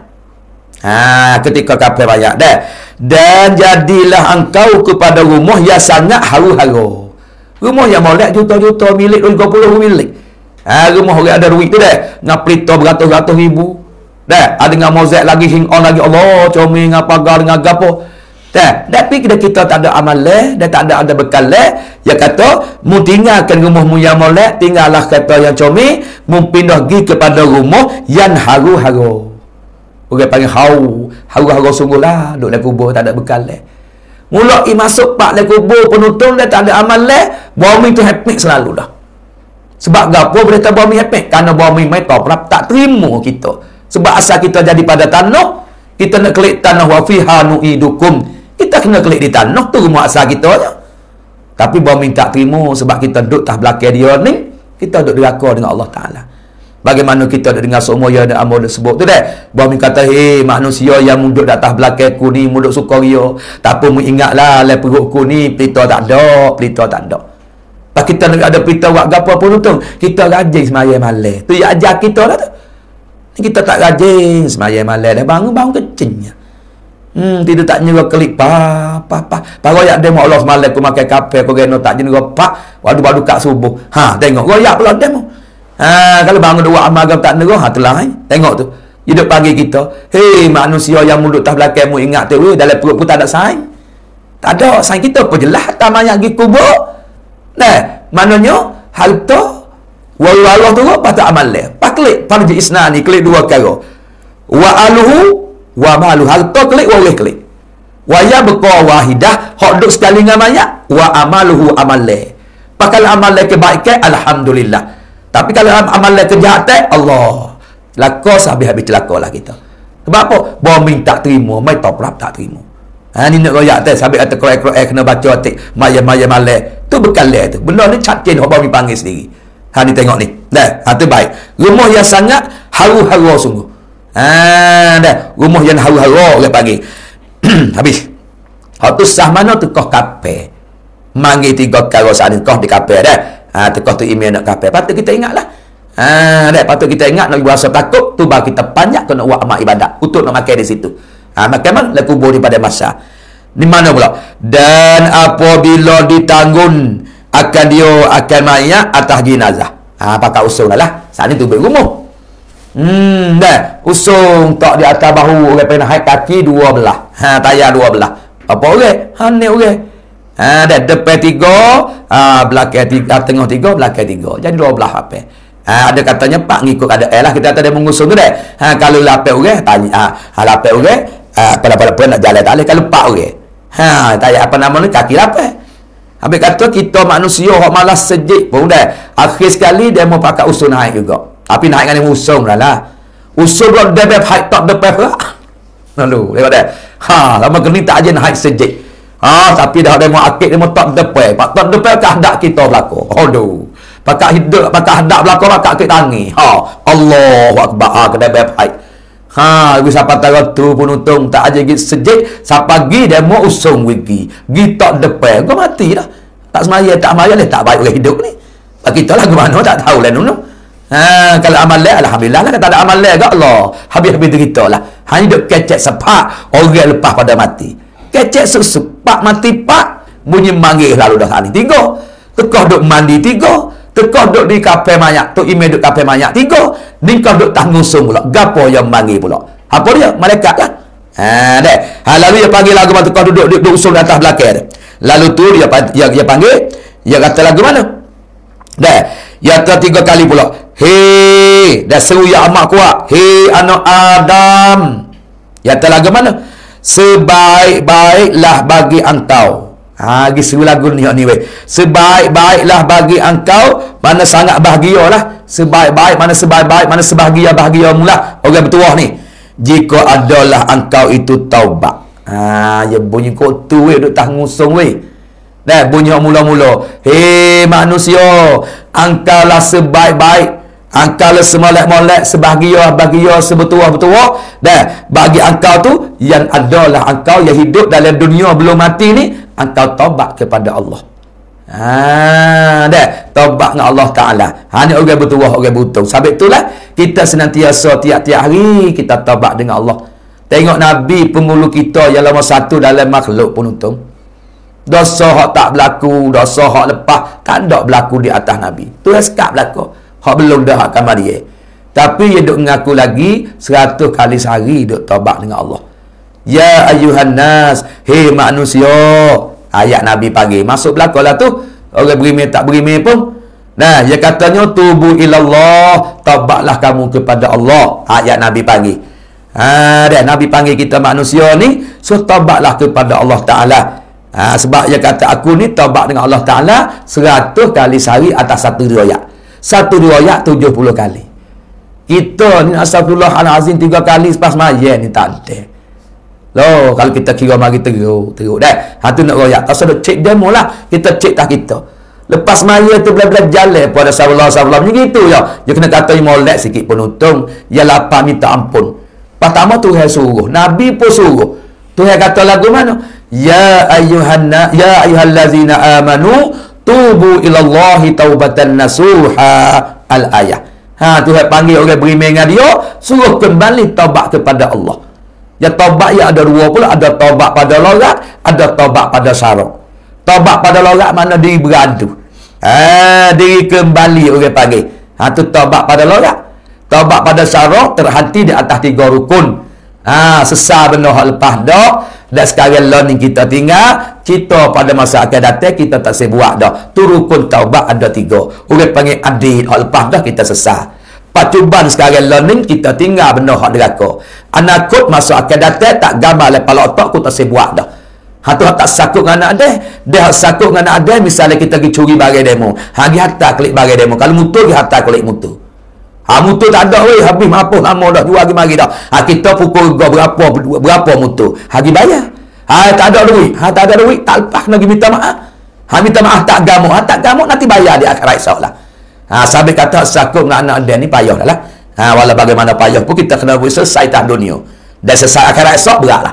Ha, ketika kapal mayat dah. Dan jadilah engkau kepada rumah yang sangat haru-haru. Rumah yang molek juta-juta milik tiga puluh milik. Ha, rumah orang ada duit tu dah. Dengan pelita beratus-ratus ribu. Dah, ada dengan mozaik lagi hing on lagi Allah, comel dengan pagar dengan gapo. Dah, tapi kita, kita tak ada amalan, dah tak ada ada bekal leh. Dia kata, mu tinggalkan rumahmu yang molek, tinggallah kata yang comel, mu pindah pergi kepada rumah yang haru-haru. Orang panggil haru, haru-haru sungguhlah, duduk dalam kubur tak ada bekal leh. Mula i masuk pak dalam kubur penutung dah tak ada amalan, bumi tu happy selalu dah. Sebab gapo boleh tak bumi happy? Karena bumi mai toprak tak terima kita. Sebab asal kita jadi pada tanah, kita nak kelik tanah wa fiha nu'idukum. Kita kena kelik di tanah tu rumah asal kita je. Tapi bumi tak terima sebab kita duduk tah belakang dia ni, kita duduk deraka dengan Allah Taala. Bagaimana kita duduk dengar semua yang ada amor disebut tu dah. Bumi kata, "Hei manusia yang duduk di atas belakangku ni, duduk suka dia. Tapi mu ingatlah le perutku ni pelita tak ada, pelita tak ada." Pas kita nak ada pelita buat gapo pun tu, kita rajin semaya malam. Tu ya ajar kita dah tu. Kita tak rajin semaya malam dah bangun-bangun kecilnya. Hmm, tidak tak nyerah kelip pa pa pa. Paroyak demo Allah semalam aku makan kafe aku geno tak jenis pak. Waduh waduh kak subuh. Ha, tengok royak pula demo. Ha, kalau bangun dua amal tak nerah, ha telah eh. Tengok tu. Hidup pagi kita. Hei manusia yang muduk tas belakangmu ingat tu, weh dalam perutku tak ada sain. Tak ada sain kita apa jelas tak mayat pergi kubur. Nah, Maknanya harta wal Allah tu patut amal le. Pak klik farji isnani klik dua kali. Wa aluhu wa malu harta klik wa oleh klik. Wa ya baqa wahidah hok duk sekali dengan mayat wa amaluhu amal le. Pakal amal le kebaikan alhamdulillah. Tapi kalau amal le kejahatan Allah lakos habis-habis celaka lah kita. Sebab apa? Bawa minta terima, mai tak berap tak terima. Ha ni nak royak tu sampai kata kroek-kroek kena baca atik maya-maya malek. Tu bekal le tu. Benda ni catin hok bawa panggil sendiri. Ha ni tengok ni. Dah, ha tu baik. Rumah yang sangat haru-haru sungguh. Ha dah, rumah yang haru-haru orang panggil. Habis. Hak tu sah mana tu kau kape. Manggil tiga kali saat ni kau di kape dah. Ha tu kau tu email nak kape. Patut kita ingatlah. Ha dah, patut kita ingat nak berasa takut tu baru kita panjat kena buat amal ibadat untuk nak makan di situ. Ha makan mana la kubur di pada masa. Di mana pula? Dan apabila ditanggung akan dia akan mayat atas jenazah. Ha pakai usung lah. Saat ni tu berumur. Hmm dah, usung tak di atas bahu orang pernah haid kaki dua belah. Ha tayar dua belah. Apa orang? Ha ni orang. Ha dah depan tiga, ha belakang tiga, tengah tiga, belakang tiga. Jadi dua belah apa? Ha, ada katanya pak ngikut ada eh lah kita ada mengusung tu dah. Ha kalau lapai orang tanya ha, ha lapai orang ha, pada-pada pun nak jalan tak boleh kalau pak orang. Ha tanya apa nama ni kaki lapai. Habis kata kita manusia hok malas sejik pun dah. Akhir sekali dia mau pakai usung naik juga. Tapi naik dengan usung dah lah. Usung dah dia haid tak depan pula. Lalu lewat dah. Ha lama kini tak aja naik sejik. Ha tapi dah dia mau akid dia mau tak depan. Pak tak depan kehendak kita berlaku. Aduh. Pakai hidup, pakai hendak belakang, pakai kek tangi. Ha, Allahu Akbar. Ha, kedai beb haid. Ha, wi siapa tahu tu pun untung tak aja gitu sejik, siapa gi dia mau usung wigi. Gi tak depan, kau mati dah. Tak semaya, tak maya le tak baik orang hidup ni. Bagi kita lah ke mana tak tahu lah nunu. Ha, kalau amal le alhamdulillah lah, kalau tak ada amal le gak Allah. Habis-habis cerita lah. Hanya duk kecek sepak orang lepas pada mati. Kecek susuk, pak mati pak, bunyi manggil lalu dah tadi tiga. Tekah duk mandi tiga. Tekah duk di kafe mayat tu email duk kafe mayat tiga ni kau duk tanggung sung pula gapo yang manggil pula apa dia malaikat lah ha deh ha lalu dia panggil lagu tu kau duduk duduk usung di atas belakang dia lalu tu dia dia, dia panggil dia kata lagu mana deh dia kata tiga kali pula hei dah seru ya amat kuat hei anak Adam dia kata lagu mana sebaik-baiklah bagi engkau. Ha, lagi seru lagu ni ni weh. Sebaik-baiklah bagi engkau, mana sangat bahagialah. Sebaik-baik mana sebaik-baik, mana sebahagia bahagia mula orang bertuah ni. Jika adalah engkau itu taubat. Ha, ya bunyi kok tu weh duk tah ngusung weh. Dah bunyi mula-mula. Hei manusia, engkaulah sebaik-baik. Engkaulah semolek-molek, sebahagia-bahagia, sebetuah-betuah. Dah bagi engkau tu yang adalah engkau yang hidup dalam dunia belum mati ni, engkau taubat kepada Allah. Ha, dah taubat dengan Allah Taala. Ha ni orang bertuah, orang butung. Sebab itulah kita senantiasa tiap-tiap hari kita taubat dengan Allah. Tengok Nabi pengulu kita yang lama satu dalam makhluk pun untung. Dosa hak tak berlaku, dosa hak lepas tak ada berlaku di atas Nabi. Tu yang sekap berlaku. Hak belum dah hak kamar dia. Tapi dia duk mengaku lagi seratus kali sehari duk taubat dengan Allah. Ya ayuhan nas, hei manusia. Ayat Nabi pagi. Masuk belakang lah tu. Orang berimeh tak berimeh pun. Nah, dia katanya tubu ilallah, taubatlah kamu kepada Allah. Ayat Nabi pagi. Ha, dah Nabi panggil kita manusia ni, so taubatlah kepada Allah Taala. Ha, sebab dia kata aku ni taubat dengan Allah Taala seratus kali sehari atas satu riwayat. Satu riwayat tujuh puluh kali. Kita ni astagfirullahalazim tiga kali selepas maya ni tak ada. Loh, kalau kita kira mari teruk, teruk dah. Ha tu nak royak. Tak usah cek demo lah. Kita cek tak kita. Lepas maya tu belah-belah jalan pada sallallahu-sallallahu macam gitu ya. Dia kena kata molek sikit pun untung. Ya lapar minta ampun. Pertama Tuhan suruh, Nabi pun suruh. Tuhan kata lagu mana? Ya ayyuhanna ya ayyuhallazina amanu tubu ilallahi taubatan nasuha al-ayah. Ha Tuhan panggil orang beriman dengan dia, suruh kembali taubat kepada Allah. Ya taubat ya ada dua pula, ada taubat pada logat, ada taubat pada syarak. Taubat pada logat mana diri beradu. Ha diri kembali orang panggil. Ha tu taubat pada logat. Taubat pada syarak terhenti di atas tiga rukun. Ha sesal benda hak lepas dak. Dan sekarang lah ni kita tinggal kita pada masa akan datang kita tak sebuat dah. Tu rukun taubat ada tiga. Orang panggil adil, hak lepas dah kita sesat. Pacuban sekarang learning kita tinggal benda hak neraka. Anakut masa akan datang tak gambar lepas otak aku tak sebuat dah. Hatu tak sakut dengan anak dia. Dia sakut dengan anak dia, misalnya kita pergi curi barang demo. Hagi hatta klik barang demo. Kalau mutu, dia hatta klik mutu. Ha, mutu tak ada, weh, habis mampu lama dah, jual lagi mari dah. Ha, kita pukul berapa berapa mutu. Hagi bayar. Ha, tak ada duit. Ha, tak ada duit, tak lepas lagi minta maaf. Ha, minta maaf tak gamuk. Ha, tak gamuk nanti bayar di akhirat insya-Allah. Ha, sampai kata sakut dengan anak dia ni payah dah lah. Ha, walau bagaimana payah pun kita kena selesai tah dunia. Dan selesai akhirat esok beratlah.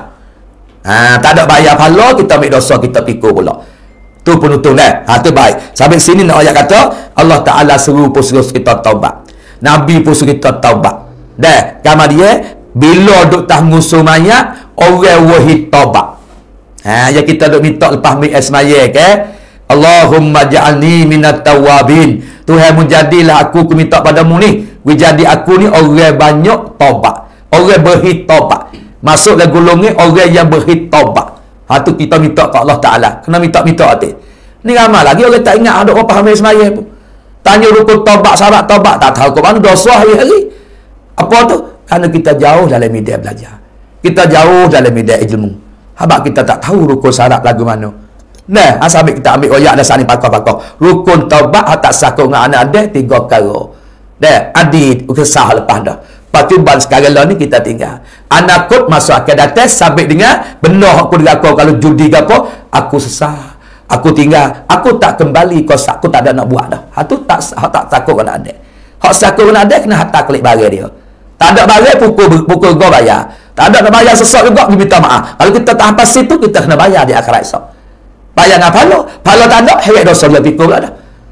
Ha, tak ada bayar pahala, kita ambil dosa, kita pikul pula. Tu penutup dah. Ha, tu baik. Sampai sini nak ayat kata, Allah Ta'ala seru pun suruh kita taubat. Nabi pun suruh kita taubat. Dah, kamar dia, bila duk tah ngusul mayat, orang wahid taubat. Ha, ya kita duk minta lepas mi'as mayat, ke? Allahumma ja'alni minat tawabin. Tuhan menjadilah aku, aku minta padamu ni. Jadi aku ni orang banyak taubat. Orang berhid taubat. Masuklah golongan orang yang berhid taubat. Ha, tu kita minta ke Allah Ta'ala. Kena minta-minta hati. Ni ramai lagi orang tak ingat ada orang faham semaya pun. Tanya rukun taubat, syarat taubat, tak tahu ke mana dosa hari-hari. Apa tu? Kerana kita jauh dalam media belajar. Kita jauh dalam media ilmu. Habaq kita tak tahu rukun syarat lagu mana. Nah, asal kita ambil oyak dah sani pakar-pakar. Rukun taubat tak sakut dengan anak dia tiga perkara. Dah, adid kesah lepas dah. Pacuban sekarang lah ni kita tinggal. Anakut masuk akan datang sampai dengan benar aku dilakau kalau judi ke apa, aku sesah. Aku tinggal, aku tak kembali kau aku tak ada nak buat dah. Hak tu tak hak tak takut dengan adik. Hak sakut dengan adik kena hatta klik barang dia. Tak ada barang pukul pukul kau bayar. Tak ada nak bayar sesak juga dia minta maaf. Kalau kita tak hafal situ kita kena bayar di akhirat esok. Bayar dengan pahala. Pahala tak ada, hewek dosa dia pikul pula dah.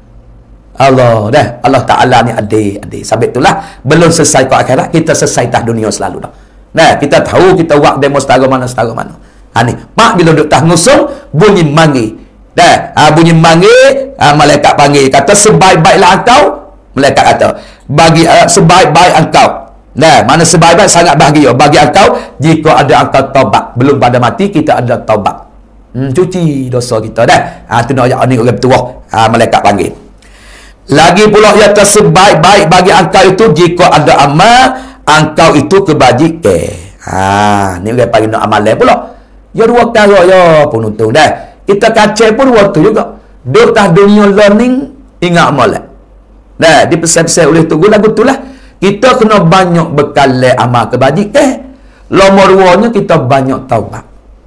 Allah dah. Allah Ta'ala ni adil, adil. Sampai itulah belum selesai ke akhirat, kita selesai tah dunia selalu dah. Nah, kita tahu kita buat demo setara mana setara mana. Ha ni, mak bila duk tah ngusung bunyi manggil. Dah, ha, bunyi manggil, ha, malaikat panggil kata sebaik-baiklah engkau, malaikat kata bagi uh, sebaik-baik engkau. Nah, mana sebaik-baik sangat bahagia bagi engkau jika ada engkau taubat. Belum pada mati kita ada taubat. Hmm, cuci dosa kita dah. Ha tu nak ayat ni orang tua. Ha, malaikat panggil. Lagi pula ia tersebaik-baik bagi engkau itu jika ada amal engkau itu kebajikan. Ha, ni orang panggil nak amal lain pula. Ya dua perkara ya penuntung dah. Kita kacau pun waktu juga. Duk tah dunia learning ingat amal lain. Dah dipesan-pesan oleh tu lagu itulah. Kita kena banyak bekal amal kebajikan. Nomor duanya kita banyak taubat.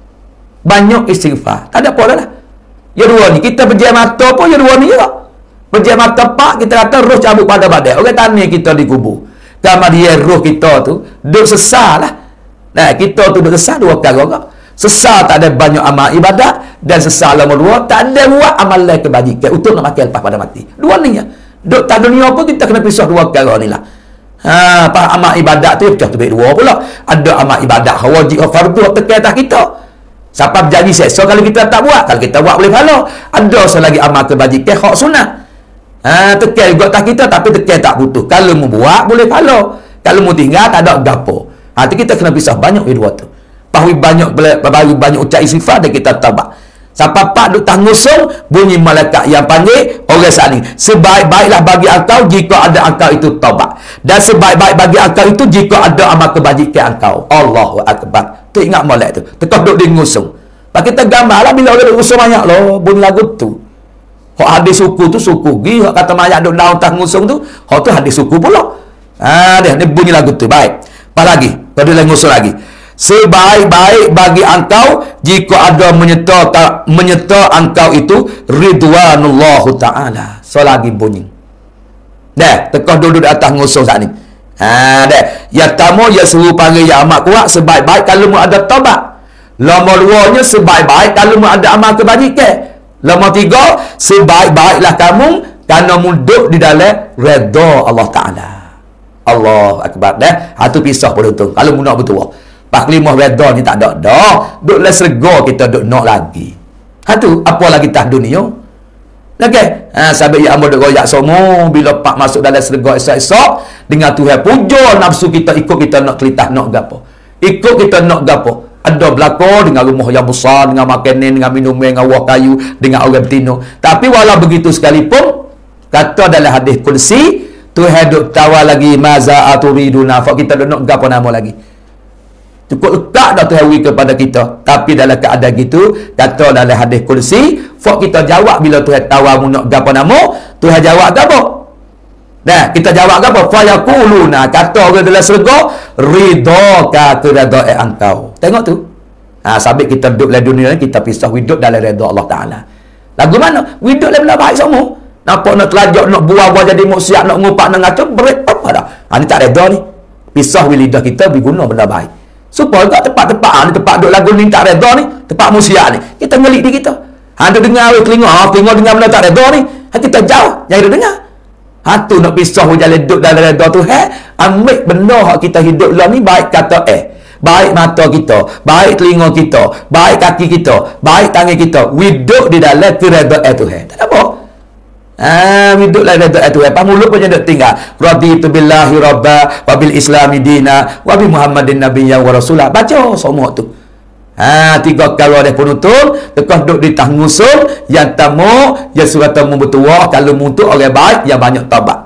Banyak istighfar. Tak ada apa dah. Ya dua ni kita berjaya mata pun ya dua ni juga. Berjaya mata pak kita kata roh cabut pada badan. Orang tanya kita dikubur. Kamar dia roh kita tu duk sesal lah. Nah, kita tu duk sesal dua perkara juga. Sesal tak ada banyak amal ibadat dan sesal nomor dua tak ada buat amal lain kebajikan untuk nak makan lepas pada mati. Dua ni ya. Duk tak dunia pun kita kena pisah dua perkara ni lah. Ha, apa amal ibadat tu pecah tu baik dua pula. Ada amal ibadat wajib fardu tekan atas kita. Siapa berjanji seksa kalau kita tak buat, kalau kita buat boleh pahala. Ada selagi amal kebajikan hak sunat. Ha, tekan juga atas kita tapi tekan tak butuh. Kalau mau buat boleh pahala. Kalau mau tinggal tak ada gapo. Ha, tu kita kena pisah banyak dua tu. Pahui banyak bagi banyak ucap istighfar dan kita taubat. Siapa pak duk tangusung bunyi malaikat yang panggil orang saat ni. Sebaik-baiklah bagi engkau jika ada engkau itu taubat. Dan sebaik-baik bagi engkau itu jika ada amal kebajikan engkau. Allahu Akbar. Tu ingat molek tu. Tekak duk dia ngusung. Pak kita gambarlah bila orang duk ngusung banyak loh bunyi lagu tu. Hak hadis suku tu suku gi, hak kata mayat duk daun tah ngusung tu, hak tu hadis suku pula. Ha dia ni bunyi lagu tu. Baik. Apa lagi? Kau dia ngusung lagi. Sebaik-baik bagi engkau jika ada menyerta menyerta engkau itu ridwanullahu ta'ala. So lagi bunyi. Dah, tekah duduk di atas ngusung saat ni. Ha dah. Ya tamu ya suruh panggil ya amat kuat sebaik-baik kalau mau ada taubat. Nomor duanya sebaik-baik kalau mau ada amal kebajikan. Nomor tiga, sebaik-baiklah kamu kerana muduk di dalam redha Allah Ta'ala. Allah Akbar dah. Ha tu pisah pun tu. Kalau mu nak betul. Pak limah redha ni tak ada dah. Duk le serga kita duk nak lagi. Ha tu apa lagi tah dunia? Okey. Ha sahabat yang amal duk royak semua bila pak masuk dalam serga esok-esok dengan Tuhan puja nafsu kita ikut kita nak kelitah nak gapo. Ikut kita nak gapo. Ada belaka dengan rumah yang besar, dengan makanan, dengan minuman, dengan wah kayu, dengan orang betina. Tapi walau begitu sekalipun, kata dalam hadis kursi, Tuhan duk tawar lagi, maza aturiduna, fak kita duk nak gapo nama lagi. Cukup letak dah Tuhan wui kepada kita. Tapi dalam keadaan gitu, kata dalam hadis kursi, fak kita jawab bila Tuhan tawar mu nak gapo nama, Tuhan jawab gapo? Nah, kita jawab apa? Fa yaquluna, kata orang dalam syurga, ridaka keredaan engkau. Tengok tu. Ha, sampai kita duduk dalam dunia ni, kita pisah hidup dalam redha Allah Taala. Lagu mana? Hidup dalam benda baik semua. Nampak nak telajak, nak buah-buah jadi maksiat, nak ngupak, nak ngaco, berat apa dah. Ha, ni tak redha ni. Pisah lidah kita berguna benda baik. Supaya tak tempat-tempat, ha, ni tempat duduk lagu ni tak redha ni, tempat maksiat ni. Kita ngelik diri kita. Ha, duk dengar telinga, ha, telinga dengar benda tak redha ni. Ha, kita jauh, jangan duk dengar. Hatu nak pisah jalan duduk dalam redha tu, eh, ambil benda hak kita hidup lah ni baik kata eh. Baik mata kita, baik telinga kita, baik kaki kita, baik tangan kita, hidup di dalam redha tu, eh. Tak ada apa. Ah, hidup dalam redha tu, eh. Mulut pun jangan tinggal. Raditu billahi rabba wa bil islami dina wa bi Muhammadin nabiyyan wa rasulah. Baca semua tu. Ha, tiga kali ada penuntun, tekah duduk di tah ngusul, yang tamu, yang surat tamu bertuah, kalau mutu orang baik, yang banyak tabat.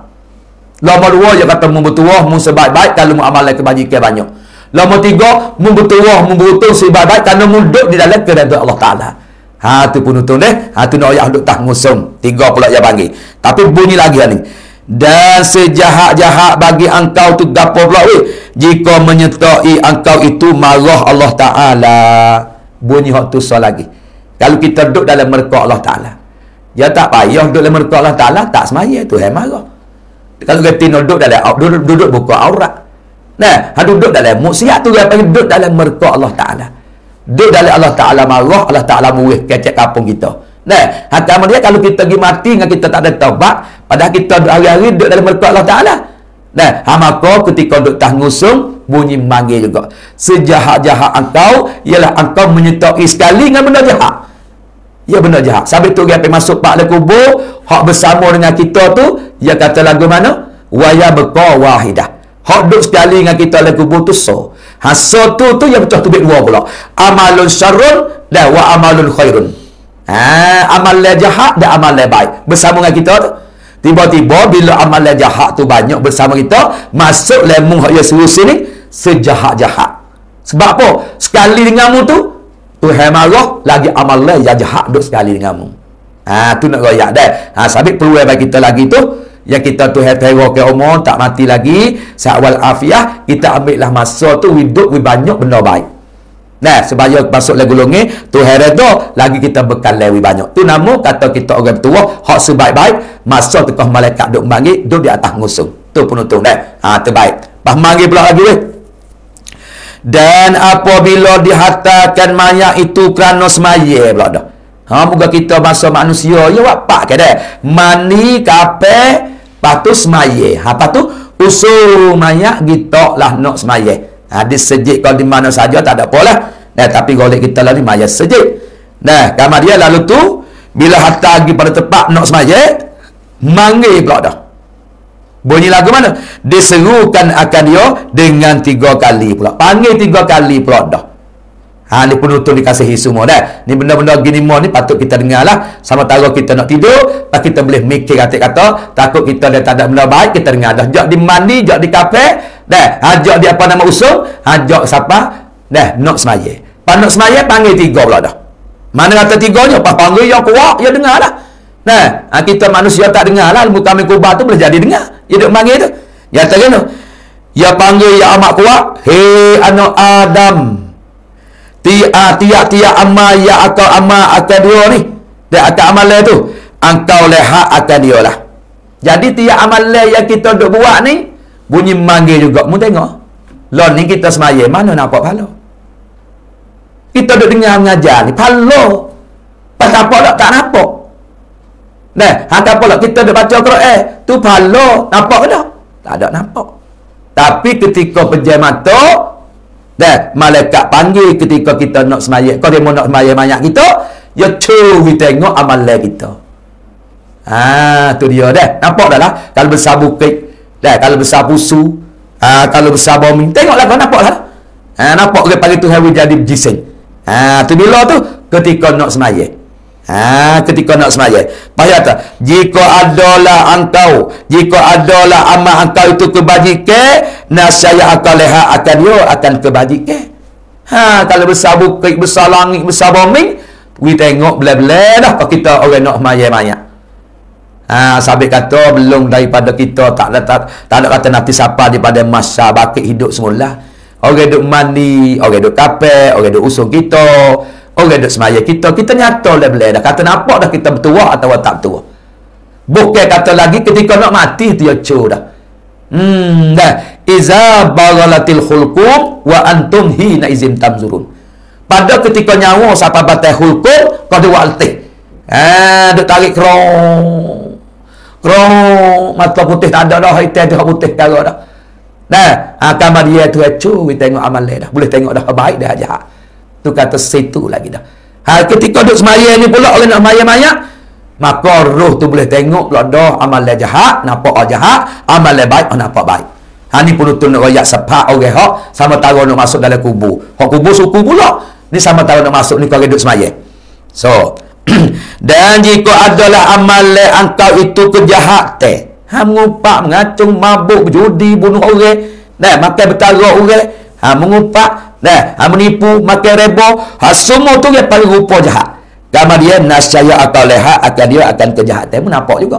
Lama dua, yang kata mu bertuah, mu sebaik-baik, kalau mu amalan kebajikan banyak. Lama tiga, mu bertuah, mu beruntung sebaik-baik, kalau mu duduk di dalam keredaan Allah Ta'ala. Ha, tu penuntun deh, ha, tu nak ayat duduk tah ngusul. Tiga pula yang panggil. Tapi bunyi lagi ni. Dan sejahat-jahat bagi engkau tu gapo pula weh, jika menyertai engkau itu marah Allah Ta'ala. Bunyi hak tu so lagi. Kalau kita duduk dalam mereka Allah Ta'ala, ya tak payah duduk dalam mereka Allah Ta'ala, tak semaya tu hai marah. Kalau kita duduk dalam duduk, duduk buka aurat, nah, duduk dalam maksiat tu dia panggil duduk dalam mereka Allah Ta'ala. Duduk dalam Allah Ta'ala marah, Allah Ta'ala muih kecek kampung kita. Nah, hakam dia kalau kita pergi mati dengan kita tak ada taubat, padahal kita hari-hari duduk dalam mereka Allah Ta'ala. Nah, ha, maka ketika duduk tah ngusung, bunyi manggil juga. Sejahat-jahat engkau, ialah engkau menyertai sekali dengan benda jahat. Ya, benda jahat. Sampai tu dia pergi masuk pak le kubur, hak bersama dengan kita tu, dia kata lagu mana? Wa yabqa wahidah. Hak duduk sekali dengan kita le kubur tu so. Ha, so tu tu yang pecah tubik dua pula. Amalun syarrun dan wa amalun khairun. Ha, amal jahat dan amal baik bersama dengan kita tu. Tiba-tiba bila amal jahat tu banyak bersama kita, masuk lemung hak ya suruh sini sejahat-jahat. Sebab apa? Sekali denganmu tu Tuhan marah, lagi amal yang jahat duk sekali denganmu. Ha, tu nak royak dah. Ha, sabit peluang bagi kita lagi tu, yang kita Tuhan teror ke umur tak mati lagi, sa'wal afiah, kita ambil lah masa tu hidup banyak benda baik. Nah, supaya masuk lagu longe, Tuhan redha, lagi kita bekal lewi banyak. Tu nama kata kita orang tua, hak sebaik-baik, masa tekah malaikat duk manggil, duk di atas ngusung. Tu penuntun dah. Ha, terbaik. Pas manggil pula lagi weh. Dan apabila dihantarkan mayat itu kerana semaya pula dah. Ha, moga kita masa manusia, ya wapak ke dah. Mani, kape, patu semaya. Ha, patu usul mayat, kita lah nak semaya. Hadis sejik kalau di mana saja tak ada apalah. Nah, tapi golek kita lah ni mayat sejik. Nah, kamar dia lalu tu bila hantar pergi pada tempat nak semaya, manggil pula dah. Bunyi lagu mana? Diserukan akan dia dengan tiga kali pula. Panggil tiga kali pula dah. Ha, ni penuntun dikasihi semua dah. Ni benda-benda gini mo ni patut kita dengar lah. Sama taruh kita nak tidur, tak kita boleh mikir kata-kata, takut kita dah tak ada benda baik, kita dengar dah. Jak di mandi, jak di kafe, dah. Ajak dia apa nama usul, ajak siapa, dah, nak semaya. Pas nak semaya, panggil tiga pula dah. Mana kata tiganya? Pas panggil yang kuat, ya dengar lah. Nah, ha, kita manusia tak dengar lah. Ilmu kami kubah tu boleh jadi dengar. Ya duk panggil tu. Ya tak kena. Ya panggil ya amat kuat. Hei anak Adam. Tia tia tia amal ya akal amal akan dia ni. Dia akan amal tu. Engkau lehat akan dia lah. Jadi tiap amal yang kita duk buat ni, bunyi manggil juga. Mu tengok. Lah ni kita semaya, mana nampak pahala? Kita duk dengar mengajar ni, pahala. Pasal apa tak tak nampak? Nah, hak apa lah kita duk baca Quran, tu pahala, nampak ke tak? Tak ada nampak. Tapi ketika pejam mata, dah malaikat panggil ketika kita nak semaya. Kalau dia mau nak semaya banyak kita, ya cuba tengok amalan kita. Ah, tu dia dah. Nampak dah lah. Kalau besar bukit, dah kalau besar pusu, ah kalau besar bumi, tengoklah kau nampak lah. Ha, nampak ke pagi Tuhan jadi berjising. Ha, tu bila tu? Ketika nak semaya. Ha, ketika nak semaya. Payah tak? Jika adalah engkau, jika adalah amal engkau itu kebajikan, nasaya akal leha akan dia akan kebajikan. Ha, kalau besar bukit, besar langit, besar bumi, we tengok belah-belah dah kita orang nak semaya-maya. Ha, sabit kata belum daripada kita tak ada tak, tak ada kata nanti siapa daripada masa bakit hidup semula. Orang duk mandi, orang duk kapek, orang duk usung kita, orang duk semaya kita, kita nyata lah belah dah. Kata nampak dah kita bertuah atau tak bertuah. Bukan kata lagi ketika nak mati tu ya cu dah. Hmm, dah. Iza baghalatil khulqum wa antum hina izin tamzurun. Pada ketika nyawa siapa batai hulqum kau duk altih. Ah, duk tarik krong. Krong, mata putih tak ada dah, hitam tu putih kara dah. Nah, akan dia tu acu, kita tengok amal dah. Boleh tengok dah baik dah jahat. Tu kata situ lagi dah. Ha, ketika duk semaya ni pula orang nak maya-maya, maka roh tu boleh tengok pula dah amal jahat, nampak jahat, amal baik, nampak baik. Ha, ni pun tu nak royak sepak orang hak sama tahu nak masuk dalam kubur. Hak kubur suku pula. Ni sama tahu nak masuk ni kau duk semaya. So, dan jika adalah amal engkau itu kejahatan, ha, mengupak, mengacung, mabuk, judi, bunuh orang, dah makan bertara orang, ha, mengupak, dah ha, menipu, makan reba, ha, semua tu dia paling rupa jahat. Kemudian nasya akal leha akan dia akan kejahatan pun nampak juga.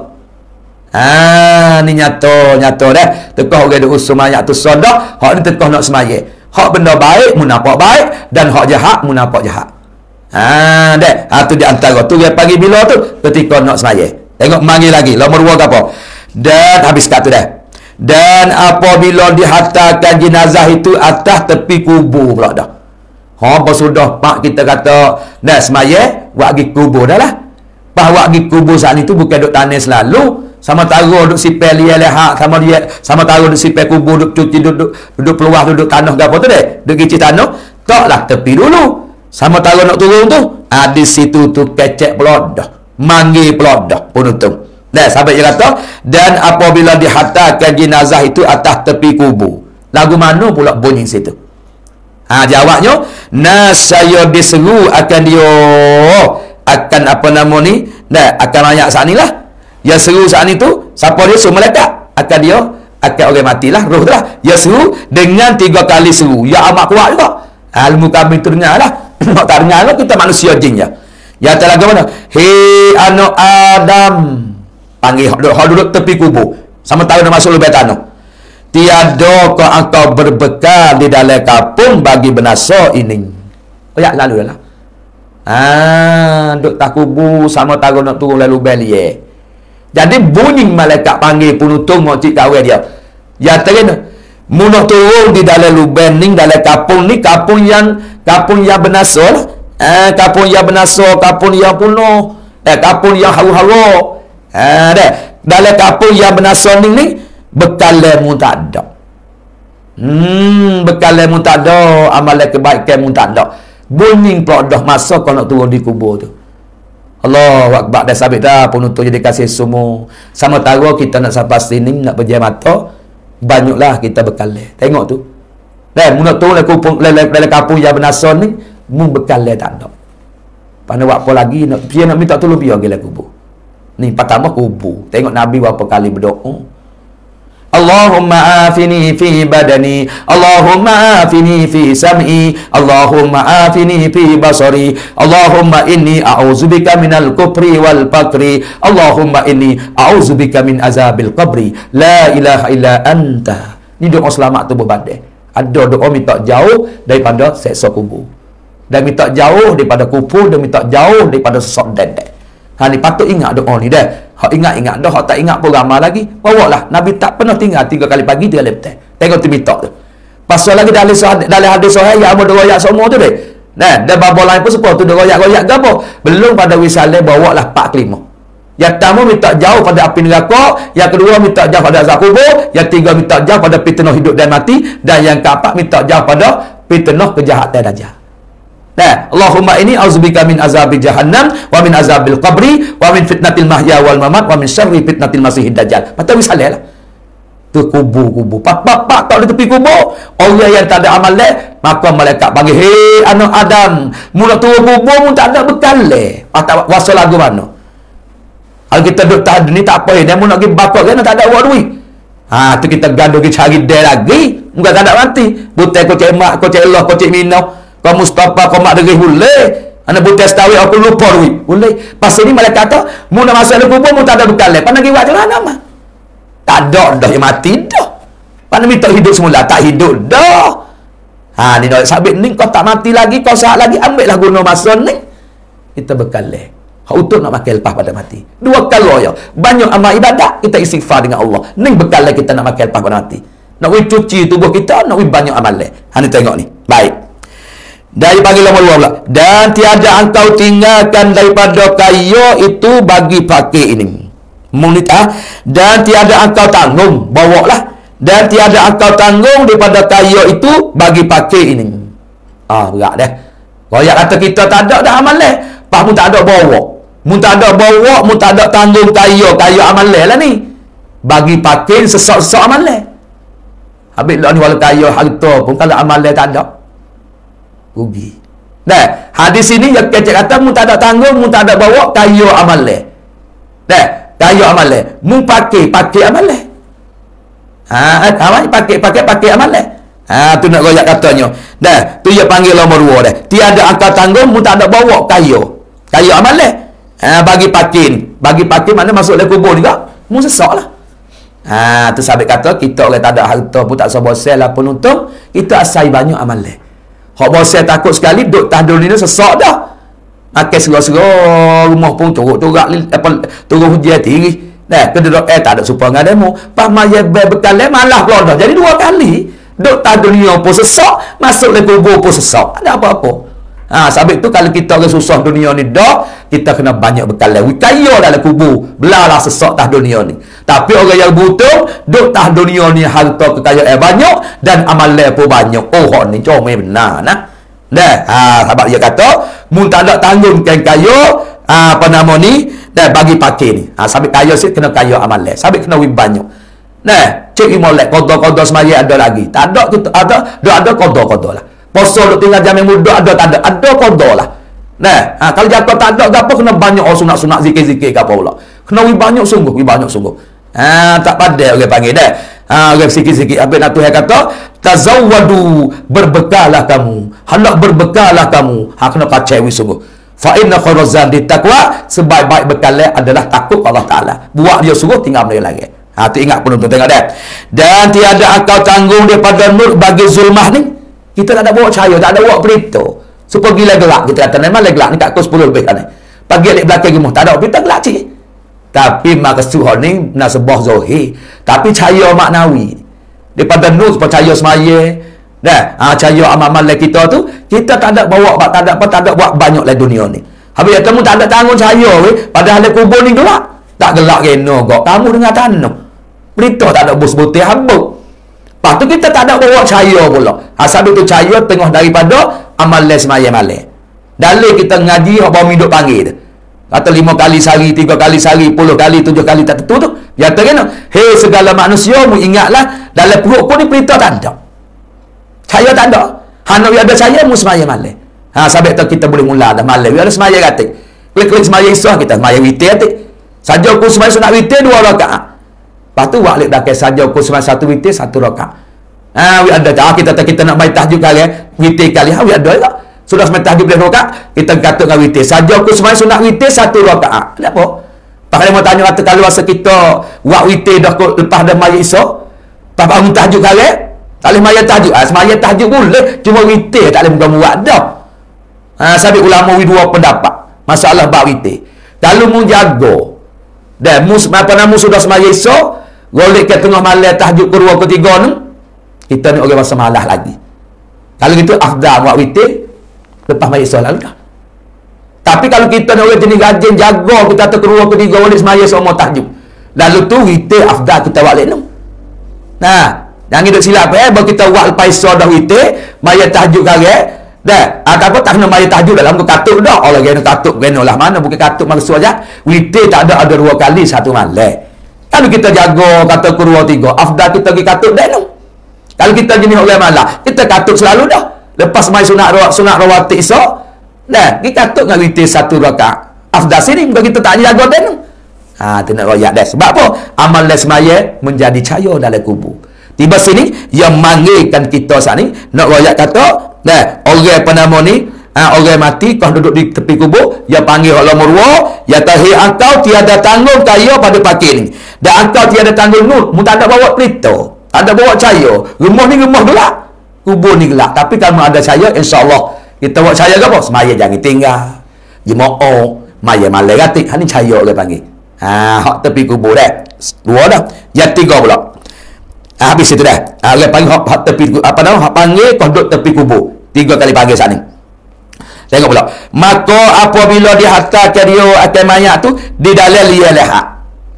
Ha, ni nyata, nyata dah. Tekah orang duk usul mayat tu sodak, hak ni tekah nak semaya. Hak benda baik mu nampak baik dan hak jahat mu nampak jahat. Ha, dek. Ha, tu di antara tu dia pagi bila tu ketika nak semaya. Tengok mari lagi nombor dua apa? Dan habis kata dah. Dan apabila dihantarkan jenazah itu atas tepi kubur pula dah. Ha, apa sudah pak kita kata dah semaya, buat pergi kubur dah lah. Pas buat pergi kubur saat itu bukan duk tanah selalu. Sama taruh duk sipel dia lehat sama dia sama taruh duk sipel kubur duk cuci duduk duduk peluah duduk tanah gapo tu deh. Duk gici tanah, taklah tepi dulu. Sama taruh nak turun tu, ah di situ tu kecek pelodah, manggil pelodah penuntung. Dah sampai dia kata, dan apabila dihantarkan jenazah itu atas tepi kubur. Lagu mana pula bunyi situ? Ha, jawabnya, nasaya diseru akan dia akan apa nama ni? Dah akan ayat saat ni lah. Ya seru saat itu, siapa dia suruh malaikat? Akan dia akan orang matilah, roh tu lah. Ya seru dengan tiga kali seru. Ya amat kuat juga. Ilmu kami tu dengar lah. Nak tak dengar lah, kita manusia jin je. Ya atas lagu mana? Hei anak Adam, panggil hak duduk, duduk tepi kubur. Sama tahu nak masuk lubang tanah. Tiada kau engkau berbekal di dalam kapung bagi binasa ini. Oh ya, lalu lah. Ah, duduk tak kubur sama tahu nak turun lalu belie. Jadi bunyi malaikat panggil penutung mau cik kawin dia. Ya terina. Munah turun di dalam lubang ni, dalam kapung ni, kapung yang kapung yang binasa lah. Eh, kapung yang binasa, kapung yang punuh, eh, kapung yang haru-haru. Eh, deh. Dalam kapung yang binasa ni ni, bekalmu tak ada. Hmm, bekalmu tak ada, amalan kebaikanmu tak ada. Bunyi pula dah masa kau nak turun di kubur tu. Allahu Akbar, dah sabit dah penuntut jadi kasih semua. Sama tahu kita nak sampai sini nak berjaya mata, banyaklah kita bekal. Tengok tu. Dan mun nak turun dalam kampung yang binasa ni, mun bekal tak ada. Pandai buat apa lagi nak dia nak minta tolong dia gila kubur. Ni pertama kubur. Tengok Nabi berapa kali berdoa. Allahumma afini fi badani, Allahumma afini fi sam'i, Allahumma afini fi basari, Allahumma inni a'udzubika minal kufri wal fakri, Allahumma inni a'udzubika min azabil qabri, la ilaha illa anta. Ni doa selamat tubuh badan. Ada doa minta jauh daripada seksa kubur. Dan minta jauh daripada kufur, dan minta jauh daripada sesat dedek. Ha, ni patut ingat doa ni dah. Hak ingat-ingat dah, hak tak ingat pun ramai lagi. Bawalah. Nabi tak pernah tinggal tiga kali pagi, tiga kali petang. Tengok tu minta tu. Pasal lagi dalam dalam hadis sahih yang ada royak semua tu deh. Nah, dan babo lain pun sepuluh tu royak-royak gapo. Belum pada wisalah bawalah empat kelima. Yang pertama minta jauh pada api neraka, yang kedua minta jauh pada azab kubur, yang tiga minta jauh pada fitnah hidup dan mati, dan yang keempat minta jauh pada fitnah kejahatan dajjal. Nah, Allahumma inni a'udzubika min azabi jahannam wa min azabil qabri wa min fitnatil mahya wal mamat wa min syarri fitnatil masiihid dajjal. Patut wisalah lah. tu kubur-kubur. Pak-pak-pak tak di tepi kubur. Orang yang tak ada amal leh, maka malaikat panggil, hei anak Adam, mula turun kubur mu tak ada bekal leh. Tak wasa lagu mana? Kalau kita duduk tak ni tak apa, dia mu nak pergi bakar kan tak ada buat duit. Ha, tu kita gaduh pergi cari dia lagi. Enggak tak ada mati. Butai kau cik mak, kau cik Allah, kau cik Minau, kau Mustafa, kau mak derih boleh. Anak butai setawih aku lupa duit. Boleh. Pasal ni malaikat kata, mu nak masuk dalam kubur mu tak ada bekal leh. Pandang pergi buat jalan nama. Tak ada dah yang mati dah. Pandang minta hidup semula, tak hidup dah. Ha, ni dah sabit ni kau tak mati lagi, kau sahat lagi, ambil lah guna masa ni. Kita bekal leh. Hak untuk nak makan lepas pada mati. Dua kali ya. Banyak amal ibadat, kita istighfar dengan Allah. Ni bekal kita nak makan lepas pada mati. Nak we cuci tubuh kita, nak we banyak amal leh. Ha ni tengok ni. Baik. Dari panggil nombor dua pula. Dan tiada engkau tinggalkan daripada kayu itu bagi pakai ini. Munita. Dan tiada engkau tanggung. Bawa lah. Dan tiada engkau tanggung daripada kayu itu bagi pakai ini. Ah, berat dah. Royak kata kita tak ada dah amal leh. Pak mu tak ada bawa. Mu tak ada bawa, mu tak ada tanggung kayu, kayu amal leh lah ni. Bagi pakai sesak-sesak amal leh. Habis lah ni walau kayu harta pun kalau amal leh tak ada, rugi. Dah, hadis ini yang kecek kata mu tak ada tanggung, mu tak ada bawa kayu amal leh. Dah, kayu amal leh. Mu pakai, pakai amal leh. Ha, amal pakai, pakai, pakai amal leh. Ha, tu nak royak katanya. Dah, tu dia panggil nombor dua dah. Tiada angka tanggung, mu tak ada bawa kayu. Kayu amal leh. Ha, bagi pakin. Bagi pakin mana masuk dalam kubur juga. Mu sesak lah. Ha, tu sahabat kata, kita orang tak ada harta pun tak usah bosel lah penuntung. Kita asal banyak amal leh. Hak bosel takut sekali, duduk tahdul ni sesak dah. Makan serah-serah, rumah pun corak-corak, apa, turun hujan tinggi. Dah, keduduk eh tak ada supaya dengan demo. Pas maya bekal leh, malah pula dah. Jadi dua kali. Duk tak dunia pun sesak, masuk dalam kubur pun sesak. Ada apa-apa. Ha, sebab tu kalau kita orang susah dunia ni dah, kita kena banyak bekal leh. Kaya dalam kubur, belalah sesak tah dunia ni. Tapi orang yang butuh, duk tah dunia ni harta kekayaan banyak dan amal leh pun banyak. Oh, hak ni comel benar nah. Dah, ha, sebab dia kata, mun tak ada tanggung kan kaya, ha, apa nama ni, dah bagi pakai ni. Ha, sebab kaya sikit kena kaya amal leh. Sebab kena wib banyak. Nah, cek imolek kodo-kodo semaya ada lagi. Tak ada kita ada, dah ada kodo-kodo lah. Poso duk tinggal jam yang muda ada tak ada, ada kodo lah. Nah, ha, kalau jatuh tak ada gapo kena banyak orang sunat-sunat zikir-zikir gapo pula. Kena wi banyak sungguh, wi banyak sungguh. Ha, tak pandai orang panggil dah. Ha, orang sikit-sikit apa nak Tuhan kata, tazawwadu, berbekalah kamu. Hendak berbekalah kamu. Ha, kena pacai wi sungguh. Fa inna khairaz zadi taqwa, sebaik-baik bekal adalah takut Allah Taala. Buat dia suruh tinggal dia lagi. Ha, tu ingat penonton tengok dah. Dan tiada engkau tanggung daripada nur bagi zulmah ni. Kita tak ada bawa cahaya, tak ada bawa pelita. Supaya gila gelak. Kita kata, memang gelak ni tak kau sepuluh lebih kan. Pagi alik belakang rumah, tak ada pelita gelak cik. Tapi maksuh ni nak sebuah zohir. Tapi cahaya maknawi. Daripada nur supaya cahaya semaya. Dah, ha, cahaya amal-amal kita tu, kita tak ada bawa, tak ada apa, tak ada buat banyak lah dunia ni. Habis kamu tak ada tanggung cahaya, weh. Padahal ada kubur ni gelak. Tak gelak kena kok. Kamu dengar tanam. Berita tak ada bus-butir habuk. Lepas tu kita tak ada bawa cahaya pula. Asal itu cahaya tengah daripada amal les semaya malai. Dalil kita ngaji hak bawa hidup panggil tu. Kata lima kali sehari, tiga kali sehari, puluh kali, tujuh kali tak tentu tu. Dia kata kena, hei segala manusia mu ingatlah dalam perut pun ni perintah tak ada. Cahaya tak ada. Hana we ada cahaya mu semaya malai. Ha, sebab tu kita boleh mula dah malai. We ada semaya kata. Klik-klik semaya isah kita semaya witir kata. Saja aku semaya sunat witir dua rakaat. Lepas tu buat belakang saja aku semua satu witir satu rakaat. Ha, we ada dah kita kita nak main tahajud kali witir kali ha we ada tak. Sudah semai tahajud boleh rakaat, kita kata dengan witir. Saja aku semua sunat witir satu rakaat. Kenapa? Pakai mau tanya kata kalau masa kita buat witir dah lepas dah mayat Isa, pas bangun tahajud kali, tak boleh mayat tahajud. Ah, semaya tahajud boleh, cuma witir tak boleh buat dah. Ha, sabit ulama we dua pendapat. Masalah bab witir. Kalau mu jaga dan mus apa nama sudah semaya Isa, golek ke tengah malam tahajud kedua ketiga ni, kita ni orang masa malah lagi. Kalau gitu afdal buat witir lepas mayat Isa lalu dah. Tapi kalau kita ni orang jenis rajin jaga, kita tu kedua ketiga golek semaya semua tahajud. Lalu tu witir afdal kita buat lain. Nah, jangan hidup silap eh baru kita buat lepas Isa dah witir, mayat tahajud kali dah. Apa tak kena mayat tahajud dalam tu katuk dah. Allah kena katuk kena lah mana bukan katuk maksud aja. Witir tak ada ada dua kali satu malam. Kalau kita jaga kata kurwa tiga, afdal kita pergi katut dah no. Kalau kita jenis orang malah, kita katut selalu dah. Lepas main sunat rawat sunat rawatib esok, dah kita katut dengan witir satu rakaat. Afdal sini bukan kita tak jaga dah no. Ha, tu nak royak dah. Sebab apa? Amal les semaya menjadi cahaya dalam kubur. Tiba sini yang manggilkan kita saat ni nak royak kata, dah orang apa nama ni, ha, orang mati kau duduk di tepi kubur, dia panggil Allah murwa, ya tahi engkau tiada tanggung kaya pada pagi ni. Dan engkau tiada tanggung nur, mu tak ada bawa pelita, tak ada bawa cahaya. Rumah ni rumah gelap, kubur ni gelap. Tapi kalau ada cahaya, insya-Allah kita buat cahaya ke apa? Semaya jangan tinggal. Jemaah maya malai gatik, ha ni cahaya orang panggil. Ha, hak tepi kubur dah. Dua dah. Yang tiga pula. Ha, habis itu dah. Ha, orang panggil hak, hak tepi apa nama? Hak panggil kau duduk tepi kubur. Tiga kali panggil saat ni. Tengok pula. Maka apabila dihantarkan dia akan mayat tu di dalam liang lehat.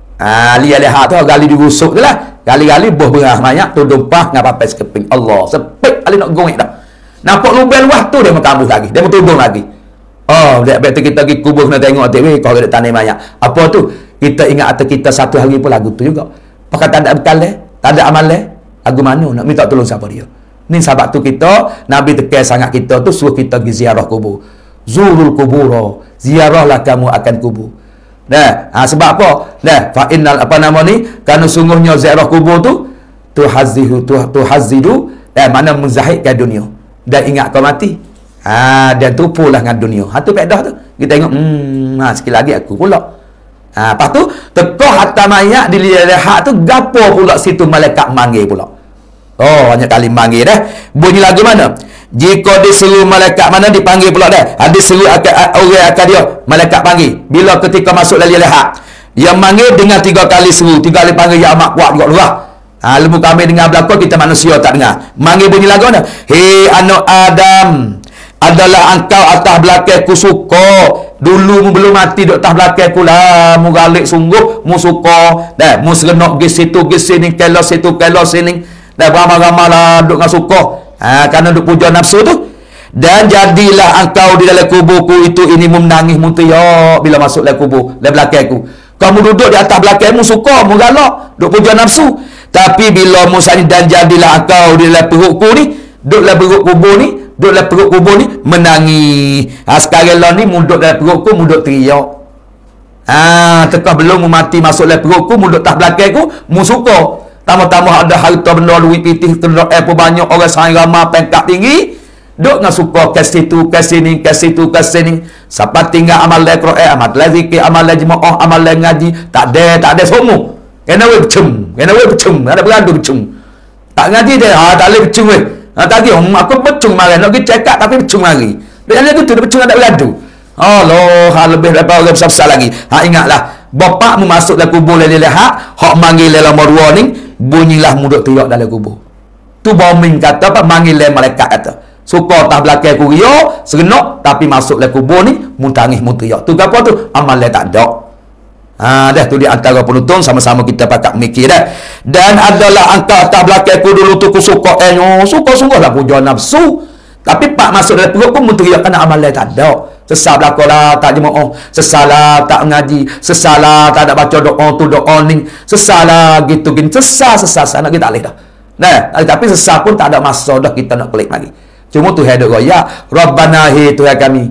Ah, liang lehat tu gali digusuk tu lah. Gali-gali buah berah mayat tu dumpah ngapa papai sekeping. Allah, sepik kali nak gongek dah. Nampak lubang luah tu dia mau kambuh lagi. Dia mau tudung lagi. Oh, dia betul kita pergi kubur nak tengok T V kau ada tanah mayat. Apa tu? Kita ingat atas kita satu hari pun lagu tu juga. Pakai tak ada bekal eh, tak ada amal eh. Lagu mana nak minta tolong siapa dia? Ni sebab tu kita Nabi tekan sangat kita tu suruh kita pergi ziarah kubur. Zurul kubur, ziarahlah kamu akan kubur. Nah, ha, sebab apa? Nah, fa innal apa nama ni? Kerana sungguhnya ziarah kubur tu tu hazihu tu tu hazidu, eh mana menzahidkan dunia. Dan ingat kau mati. Ha, dan tupulah dengan dunia. Ha tu faedah tu. Kita tengok, hmm, ha, sikit lagi aku pula. Ha, lepas tu teko hatta mayat di lihat tu gapo pula situ malaikat manggil pula. Oh, banyak kali manggil dah. Bunyi lagu mana? Jika diseru malaikat mana dipanggil pula dah. Ada seru akan orang akan dia malaikat panggil. Bila ketika masuk dalam lihat, yang manggil dengan tiga kali seru, tiga kali panggil ya amat kuat juga luah. Ha, lembu kami dengar belakang, kita manusia tak dengar. Manggil bunyi lagu mana? Hei anak Adam, adalah engkau atas belakangku suka. Dulu mu belum mati duk atas belakangku lah. Mu galik sungguh, mu suka. Dah, mu serenok pergi situ, pergi sini, kelos situ, kelos sini. Dah ramai-ramai lah duk dengan suka. Ha, kerana duk puja nafsu tu. Dan jadilah engkau di dalam kuburku itu ini mu menangis, mu teriak bila masuk dalam kubur, dalam belakangku. Kamu duduk di atas belakangmu suka, mu galak, duk puja nafsu. Tapi bila mu sani dan jadilah engkau di dalam perutku ni, duduk dalam perut kubur ni, duduk dalam perut kubur ni menangis. Ha, sekarang lah ni mu duduk dalam perutku, mu duduk teriak. Ha, tekah belum mu mati masuk dalam perutku, mu duduk atas belakangku, mu suka. Tambah-tambah ada harta benda duit pitih telur apa banyak orang sayang ramai pangkat tinggi, duk dengan suka ke situ ke sini ke situ ke sini. Siapa tinggal amal le Quran, amal le zikir, amal le jemaah, amal le ngaji, tak ada tak ada semua. Kena we becum, kena we becum, ada beradu becum. Tak ngaji dia, ha tak boleh becum weh. Ha tadi om aku becum mari nak pergi cakap tapi becum mari. Dia tu dia becum ada beradu. Allah, ha lebih daripada orang besar-besar lagi. Ha ingatlah, bapak mu masuk dalam kubur le lihat, hak manggil dalam marwah ni, bunyilah muduk teriak dalam kubur. Tu bombing kata apa manggil le malaikat kata. Suka atas belakang aku ria, serenok tapi masuk dalam kubur ni mu tangis mu teriak. Tu apa tu? Amal le tak ada. Ha dah tu di antara penonton sama-sama kita pakak mikir dah. Dan adalah angka atas belakang aku dulu tu ku suka eh oh, suka sungguhlah puja nafsu. Tapi pak masuk dalam perut pun mu teriak kerana amal le tak ada. Sesal belakalah tak jemaah, sesalah tak ngaji, sesalah tak ada baca doa tu doa ni, sesalah gitu gini, sesal sesal sana kita tak boleh dah. Nah, tapi sesal pun tak ada masa dah kita nak klik lagi. Cuma tu hai dok ya, Rabbana hi Tuhan kami.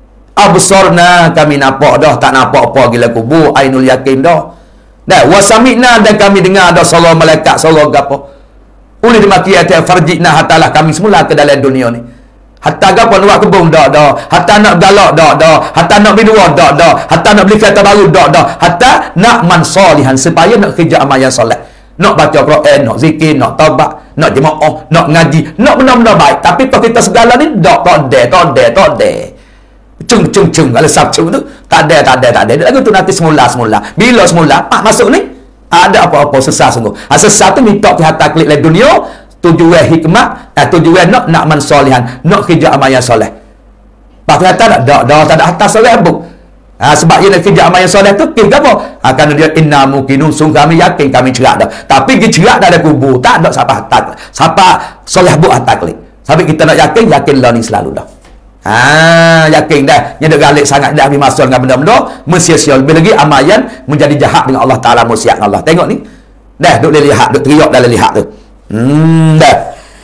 Absorna kami nampak dah tak nampak apa gila kubur, ainul yakin dah. Nah, wasamina dan kami dengar ada suara malaikat, suara gapo. Uli dimaki atas farjina hatalah kami semula ke dalam dunia ni. Hatta gapo nak kebun dak dak, hatta nak galak dak dak, hatta nak bidua dak dak, hatta nak beli kereta baru dak dak, hatta nak man solihan supaya nak kerja amal yang soleh. Nak baca Quran, nak zikir, nak taubat, nak jemaah, nak ngaji, nak benda-benda baik. Tapi kalau kita segala ni dak tak ada, tak ada, tak ada. Cung cung cung kalau sabcu tu tak ada, tak ada, tak ada. Lagu tu nanti semula semula. Bila semula pak masuk ni ada apa-apa sesat sungguh. Ha, sesat tu minta ke hatta klik le dunia. Tujuan hikmah, eh, tujuan nak nak man solihan, nak kerja amal yang soleh. Pak kata tak dak dak tak ada atas soleh buk. Ha, sebab dia nak kerja amal yang soleh tu ke apa? Ha, kerana dia inna muqinun sungguh kami yakin kami cerak dah. Tapi dia cerak dah ada kubur, tak ada siapa atas. Siapa soleh buk atas klik. Sampai kita nak yakin yakin lah ni selalu dah. Ah, yakin dah. Nya dak galik sangat dah ambil masa dengan benda-benda, mensia-sia lebih lagi amayan menjadi jahat dengan Allah Taala, musiat dengan Allah. Tengok ni. Dah duk lihat, duk teriak dalam lihat tu. Hmm, dah.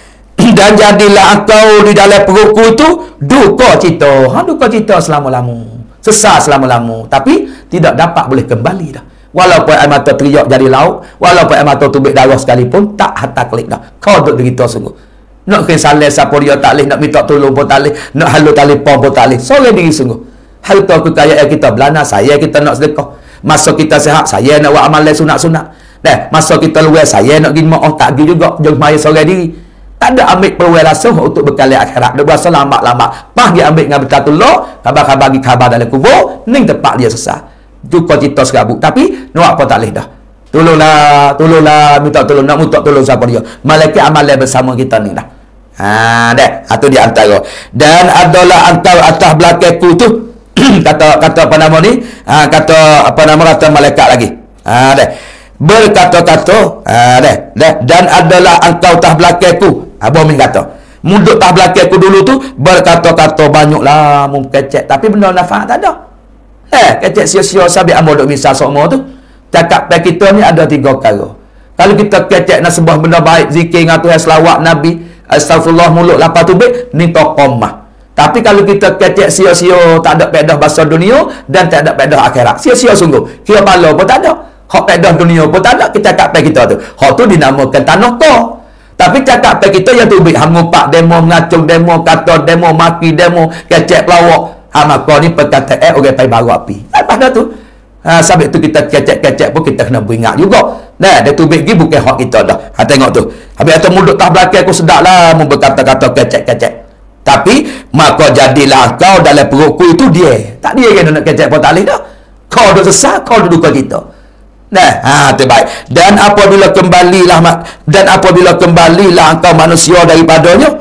Dan jadilah engkau di dalam perutku itu duka cita. Ha, duka cita selama-lama. Sesat selama-lama. Tapi tidak dapat boleh kembali dah. Walaupun air mata teriak jadi laut, walaupun air mata tubik darah sekalipun, tak hantar klik dah. Kau duk derita sungguh. Nak kena salih siapa dia tak boleh, nak minta tolong pun tak boleh, nak halu telefon pun tak boleh. Sorang diri sungguh. Harta kekayaan kita belana, saya kita nak sedekah. Masa kita sihat, saya nak buat amalan sunat-sunat. Dah, masa kita luar, saya nak pergi maaf tak pergi juga. Jangan maya sorang diri. Tak ada ambil peluang langsung untuk bekal akhirat. Dia berasa lambat-lambat. Pas dia ambil dengan betul-betul, khabar-khabar bagi khabar dalam kubur, ni tempat dia sesat. Duka cita serabut. Tapi, nak apa tak boleh dah. Tolonglah, tolonglah, minta tolong, nak minta tolong siapa dia. Malaikat amalan bersama kita ni dah. Ha, dah. Itu di antara. Dan adalah antara atas belakangku tu, kata kata apa nama ni? Ha, kata apa nama kata malaikat lagi. Ha, dah. Berkata-kata, ha, dah, dah. Dan adalah engkau atas belakangku. Abang min kata. Muduk atas belakangku dulu tu, berkata-kata banyaklah, mungkin cek. Tapi benda nafas tak ada. Eh, kecek sia-sia sabit ambo duk misal semua tu. Cakap pada kita ni ada tiga perkara. Kalau kita kecek nak sebuah benda baik, zikir dengan Tuhan, selawat Nabi, astagfirullah mulut lapar tubik, ni toqomah. Tapi kalau kita kecek sia-sia, tak ada pedah bahasa dunia dan tak ada pedah akhirat. Sia-sia sungguh. Kira pala pun tak ada. Hak pedah dunia pun tak ada. Kita cakap pada kita tu. Hak tu dinamakan tanah kau. Tapi cakap pada kita yang tubik, hangupak demo, ngacung demo, kata demo, maki demo, kecek pelawak. Ha, maka ni perkataan eh, orang pai baru api. Lepas dah tu, ha, sampai tu kita kecek-kecek pun kita kena beringat juga. Nah, dia tubik pergi bukan hak kita dah. Ha, tengok tu. Habis atau muduk tak belakang aku sedap lah mu berkata-kata kecek-kecek. Tapi, maka jadilah kau dalam perutku itu dia. Tak dia yang nak kecek pun tak boleh dah. Kau duduk sesat, kau duduk duka kita. Nah, ha, terbaik. Dan apabila kembalilah dan apabila kembalilah engkau manusia daripadanya,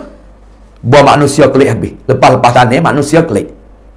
buah manusia klik habis. Lepas-lepas tanah manusia klik.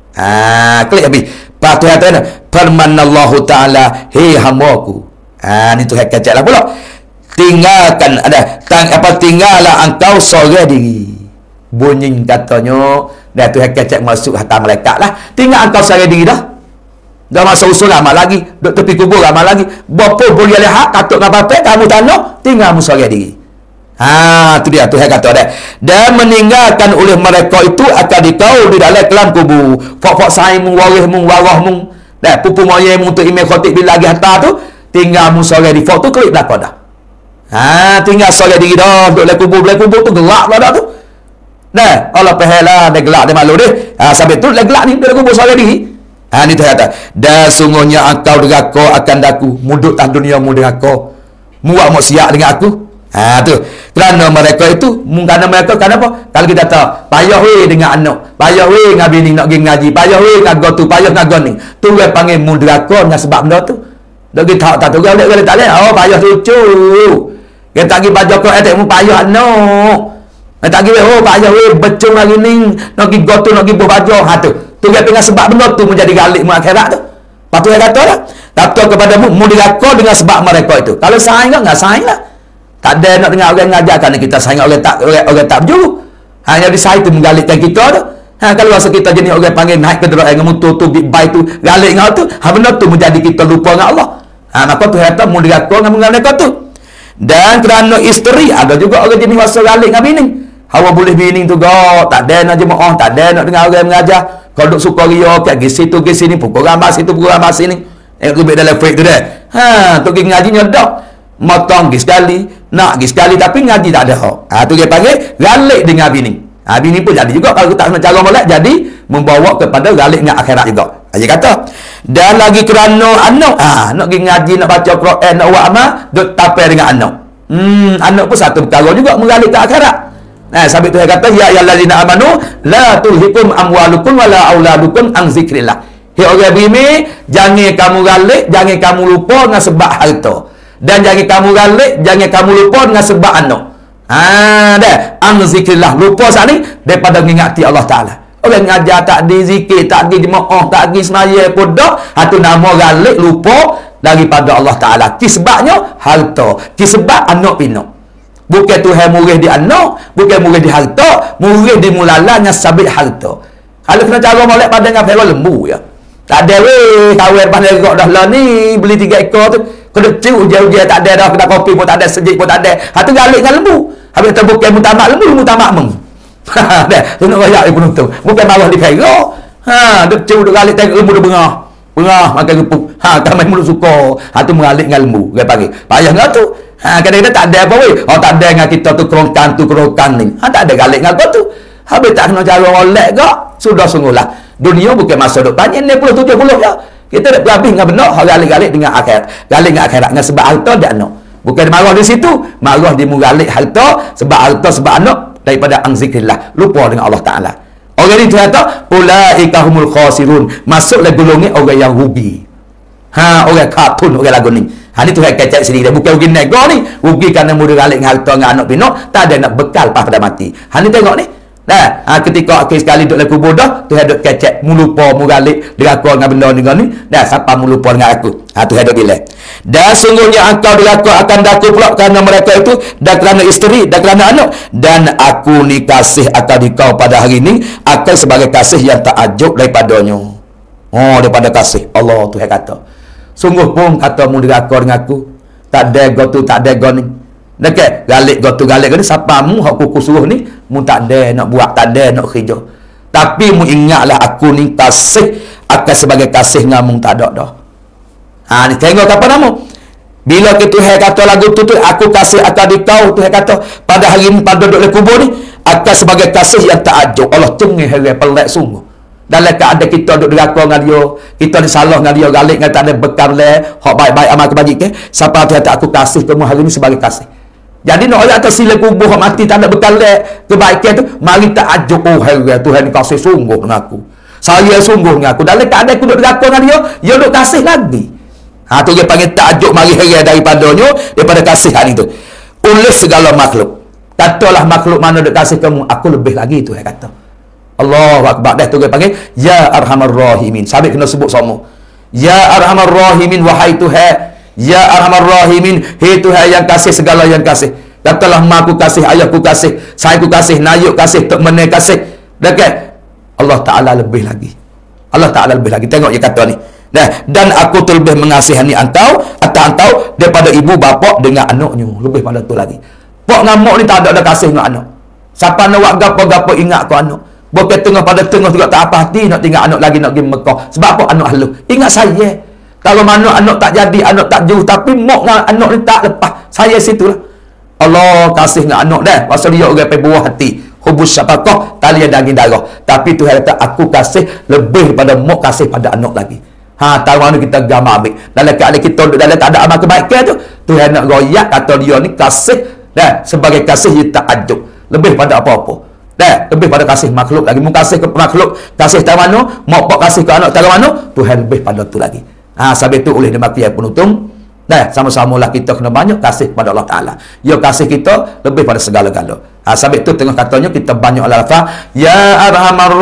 Ah, klik habis. Lepas tu kata, firmanallahu ta'ala, hei hambaku. Ah, ni tu kecek lah pula. Tinggalkan, ada, tang, apa, tinggallah engkau sorang diri. Bunyi katanya, dah tu kecek masuk hati malaikat lah. Tinggal engkau sorang diri dah. Dah masa usul amal lagi. Duk tepi kubur amal lagi. Bapa boleh lihat, katuk dengan apa, kamu tanah, tinggal mu sorang diri. Ha, tu dia Tuhan kata dah. Dan meninggalkan oleh mereka itu akan dikau di dalam kelam kubur. Fak-fak saing mu, waris mu, warah mu. Dah, pupu moye mu tu imam khatib bila lagi hantar tu, tinggal mu sorang di fak tu klik belakang dah. Ha, tinggal sorang diri dah, duduk dalam kubur, dalam kubur tu gelap lah dah tu. Dah, Allah pahala dia gelap dia malu dia. Ha, sampai tu dia gelap ni dalam kubur sorang diri. Ha, ni tu kata. Dan sungguhnya engkau deraka akan daku, muduk tak dunia mu deraka. Mu buat maksiat dengan aku. Ha, tu. Kerana mereka itu, kerana mereka, kenapa? Kalau kita tahu, payah weh dengan anak, payah weh dengan bini nak pergi ngaji, payah weh dengan gotu, payah dengan goni. Tu dia panggil mudraka dengan sebab benda tu. Dia kita tak tahu, dia tak boleh. Oh, payah cucu. Dia tak pergi baca Quran, tak mu payah anak. Dia tak pergi, oh, payah weh, becung lagi ni, nak pergi gotu, nak pergi buah baju. Ha, tu. Tu dia dengan sebab benda tu menjadi galik mu akhirat tu. Lepas tu dia kata lah, kata kepada mu, mudraka dengan sebab mereka itu. Kalau saing kan, enggak saing lah. Tak ada nak dengar orang ngajar kerana kita sayang orang tak orang, orang tak berjuru. Hanya di saya tu menggalitkan kita tu. Ha, kalau rasa kita jenis orang panggil naik ke derajat dengan motor tu, big bike tu, galik dengan tu, ha, benda tu menjadi kita lupa dengan Allah. Ha, maka tu kata mu diraka dengan mengalihkan tu. Dan kerana isteri ada juga orang jenis rasa galik dengan bini. Hawa boleh bini tu gak, tak ada nak jemaah, tak ada nak dengar orang mengajar. Kalau duk suka ria kat gi situ gi sini, pukul ramai situ, pukul ramai sini. Eh tu dalam fake tu dah. Ha, tu pergi ngajinya dak. Motong pergi sekali, nak pergi sekali tapi ngaji tak ada. Ha, tu dia panggil galik dengan bini. Ha, bini pun jadi juga kalau tak nak cara molek jadi membawa kepada galik dengan akhirat juga. Ha, dia kata dan lagi kerana anak, ha, nak pergi ngaji, nak baca Quran, nak buat amal, duk tapai dengan anak. Hmm, anak pun satu perkara juga menggalik ke akhirat. Nah, sampai tu dia kata ya ayyuhallazina amanu la tulhikum amwalukum wala auladukum an zikrillah. Hei orang beriman, jangan kamu galik, jangan kamu lupa dengan sebab harta. Dan jangan kamu galik, jangan kamu lupa dengan sebab anak. Ha, dah. An zikrillah. Lupa saat ni daripada mengingati Allah Ta'ala. Orang ngajar tak di zikir, tak di jemaah, tak di semaya pun dah. Hatu nama galik, lupa daripada Allah Ta'ala. Kisebabnya harta. Kisebab anak pinak. Bukan Tuhan murih di anak, bukan murih di harta, murih di mulala dengan sabit harta. Kalau kena cara molek pada dengan fero lembu ya. Tak ada weh kawin pandai gok dah lah ni beli tiga ekor tu. Kena ciu ujian-ujian tak ada dah, kena kopi pun tak ada, sejik pun tak ada. Ha tu galik dengan lembu. Habis tu bukan mutamak lembu, mutamak meng. Ha dah, tengok royak ibu penonton. Bukan marah di fero. Ha duk ciu duk galik tengok lembu duk bengah. Bengah makan gepuk. Ha kami mulut suka. Ha tu mengalik dengan lembu. Dia panggil. Payah ngau tu. Ha kadang-kadang tak ada apa weh. Oh tak ada dengan kita tu kerongkan tu kerongkan ni. Ha tak ada galik dengan kau tu. Habis tak kena cara molek gak. Sudah sungguhlah. Dunia bukan masa duk panjang enam puluh tujuh puluh ya. Kita dah berhabis dengan benar, galik-galik dengan akhirat. Galik dengan akhirat dengan sebab harta dan anak. Bukan marah di situ, marah di mugalik harta sebab harta sebab anak daripada angzikrillah, lupa dengan Allah Taala. Orang ni kata ulaika humul khasirun, masuklah golongan orang yang rugi. Ha, orang kartun orang lagu ni. Ha ni Tuhan kecek sendiri, bukan rugi nego ni, rugi kerana muda galik dengan harta dengan anak pinak, tak ada nak bekal pas pada mati. Ha ni tengok ni. Nah, ha, ketika akhir sekali duduk dalam kubur dah, Tuhan duk kecek mulupa mugalik deraka dengan benda dengan ni. Dah siapa mulupa dengan aku. Ha Tuhan duk bilang. Dan sungguhnya engkau deraka akan daku pula kerana mereka itu dan kerana isteri dan kerana anak, dan aku ni kasih akan dikau pada hari ini akan sebagai kasih yang tak ajuk daripadanya. Oh, daripada kasih Allah Tuhan kata. Sungguh pun kata mu deraka dengan aku. Tak ada go tu, tak ada go ni. Dekat galik gotu galik ni siapa mu hak kuku suruh ni mu tak ada nak buat, tak ada nak kerja. Tapi mu ingatlah aku ni kasih akan sebagai kasih ngamu tak ada dah. Ha ni tengok apa nama. Bila kita Tuhan kata lagu tu tu aku kasih akan dikau, Tuhan kata pada hari ni pada duduk di kubur ni akan sebagai kasih yang tak ajuk. Allah cengih hari pelik sungguh. Dalam keadaan kita duduk deraka dengan dia, kita disalah dengan dia, galik dengan tak ada bekal le, hak baik-baik amal kebajikan, siapa Tuhan tak aku kasih kamu hari ni sebagai kasih. Jadi nak orang atas sila kubur mati tak ada bekal kebaikan tu, mari tak ajuk oh hai Tuhan kasih sungguh dengan aku. Saya sungguh dengan aku. Dalam keadaan aku duduk deraka dengan dia, dia duk kasih lagi. Ha tu dia panggil tak ajuk mari hari daripadanya daripada kasih hari tu. Oleh segala makhluk. Katalah makhluk mana duk kasih kamu, aku lebih lagi tu dia kata. Allahu akbar. Dah tu dia panggil ya arhamar rahimin. Sabit kena sebut sama. Ya arhamar rahimin wahai Tuhan. Ya arhamar rahimin, hei Tuhan yang kasih segala yang kasih. Katalah mak aku kasih, ayahku kasih, saya aku kasih, nayuk kasih, tok meneh kasih. Dekat Allah Taala lebih lagi. Allah Taala lebih lagi. Tengok dia kata ni. Nah, dan aku terlebih mengasihani engkau atas engkau daripada ibu bapa dengan anaknya. Lebih pada tu lagi. Pak ngamuk ni tak ada ada kasih dengan anak. Siapa nak buat gapo-gapo ingat ku anak. Bukan tengah pada tengah juga tak apa hati nak tinggal anak lagi nak pergi Mekah. Sebab apa anak halu? Ingat saya. Kalau mana anak tak jadi, anak tak jauh, tapi mak dengan anak ni tak lepas. Saya situlah. Allah kasih dengan anak dah. Pasal dia orang pergi buah hati. Hubus syafaqah, tali daging darah. Tapi Tuhan kata, aku kasih lebih daripada mak kasih pada anak lagi. Ha, tahu mana kita gambar ambil. Dalam keadaan kita dalam tak ada amal kebaikan tu, Tuhan nak royak kata dia ni kasih dah sebagai kasih yang tak ajuk. Lebih pada apa-apa. Dah, lebih pada kasih makhluk lagi. Mu kasih ke makhluk, kasih tahu mana, mak pak kasih ke anak tahu mana, Tuhan lebih pada tu lagi. Ha, sebab itu oleh demikian penutung, dah sama-sama lah kita kena banyak kasih kepada Allah Taala. Dia kasih kita lebih pada segala-gala. Ha, sebab itu tengah katanya kita banyak lafaz ya arhamar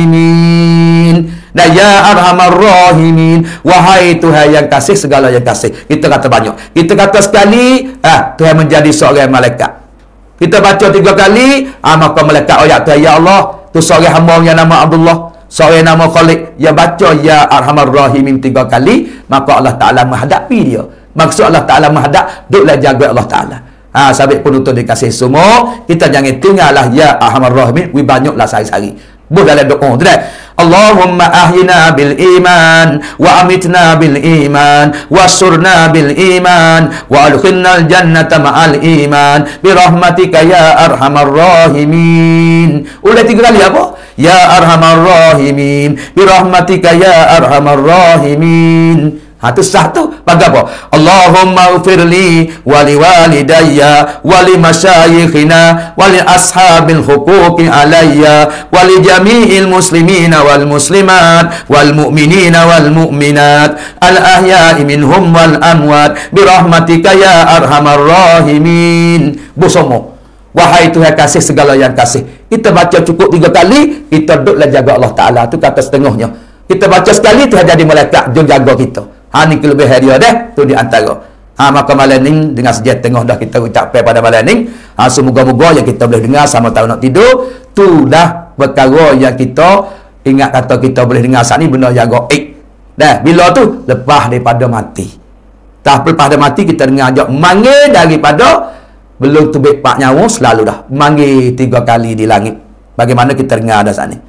rahimin. Nah, ya arhamar rahimin, wahai Tuhan yang kasih segala yang kasih. Kita kata banyak. Kita kata sekali, ah Tuhan menjadi seorang malaikat. Kita baca tiga kali, ah maka malaikat ayat Tuhan ya Allah, tu seorang hamba yang nama Abdullah. Seorang nama Khalid, yang baca ya arhamar rahimin tiga kali, maka Allah Ta'ala menghadapi dia. Maksud Allah Ta'ala menghadap, duduklah jaga Allah Ta'ala. Ha, sabit penuntut dikasih semua, kita jangan tinggallah ya arhamar rahimin, we banyaklah sehari-hari. Buh dalam doa tu dah. Allahumma ahyina bil iman wa amitna bil iman wa surna bil iman wa adkhilnal jannata ma'al iman bi rahmatika ya arhamar rahimin. Ulah tiga kali apa? Ya arhamar rahimin bi rahmatika ya arhamar rahimin. Ha tu sah tu bagi apa? Allahumma ufirli wali walidayya wali masyayikhina wali ashabil huquqi alayya wali jami'il muslimina wal muslimat wal mu'minina wal mu'minat al ahya'i minhum wal amwat bi rahmatika ya arhamar rahimin. Bersama. Wahai Tuhan kasih segala yang kasih. Kita baca cukup tiga kali, kita duduklah jaga Allah Ta'ala. Tu kata setengahnya. Kita baca sekali, Tuhan jadi malaikat jom jaga kita. Ha ni kelebihan dia dah, tu di antara. Ha maka malam ni dengan sejak tengah dah kita ucap pada malam ni. Ha semoga-moga yang kita boleh dengar sama tahu nak tidur, tu dah perkara yang kita Ingat kata kita boleh dengar saat ni benda yang gaib. Dah, bila tu lepas daripada mati. Tah lepas daripada mati kita dengar ajak manggil daripada belum tebik pak nyawa selalu dah. Manggil tiga kali di langit. Bagaimana kita dengar dah saat ni.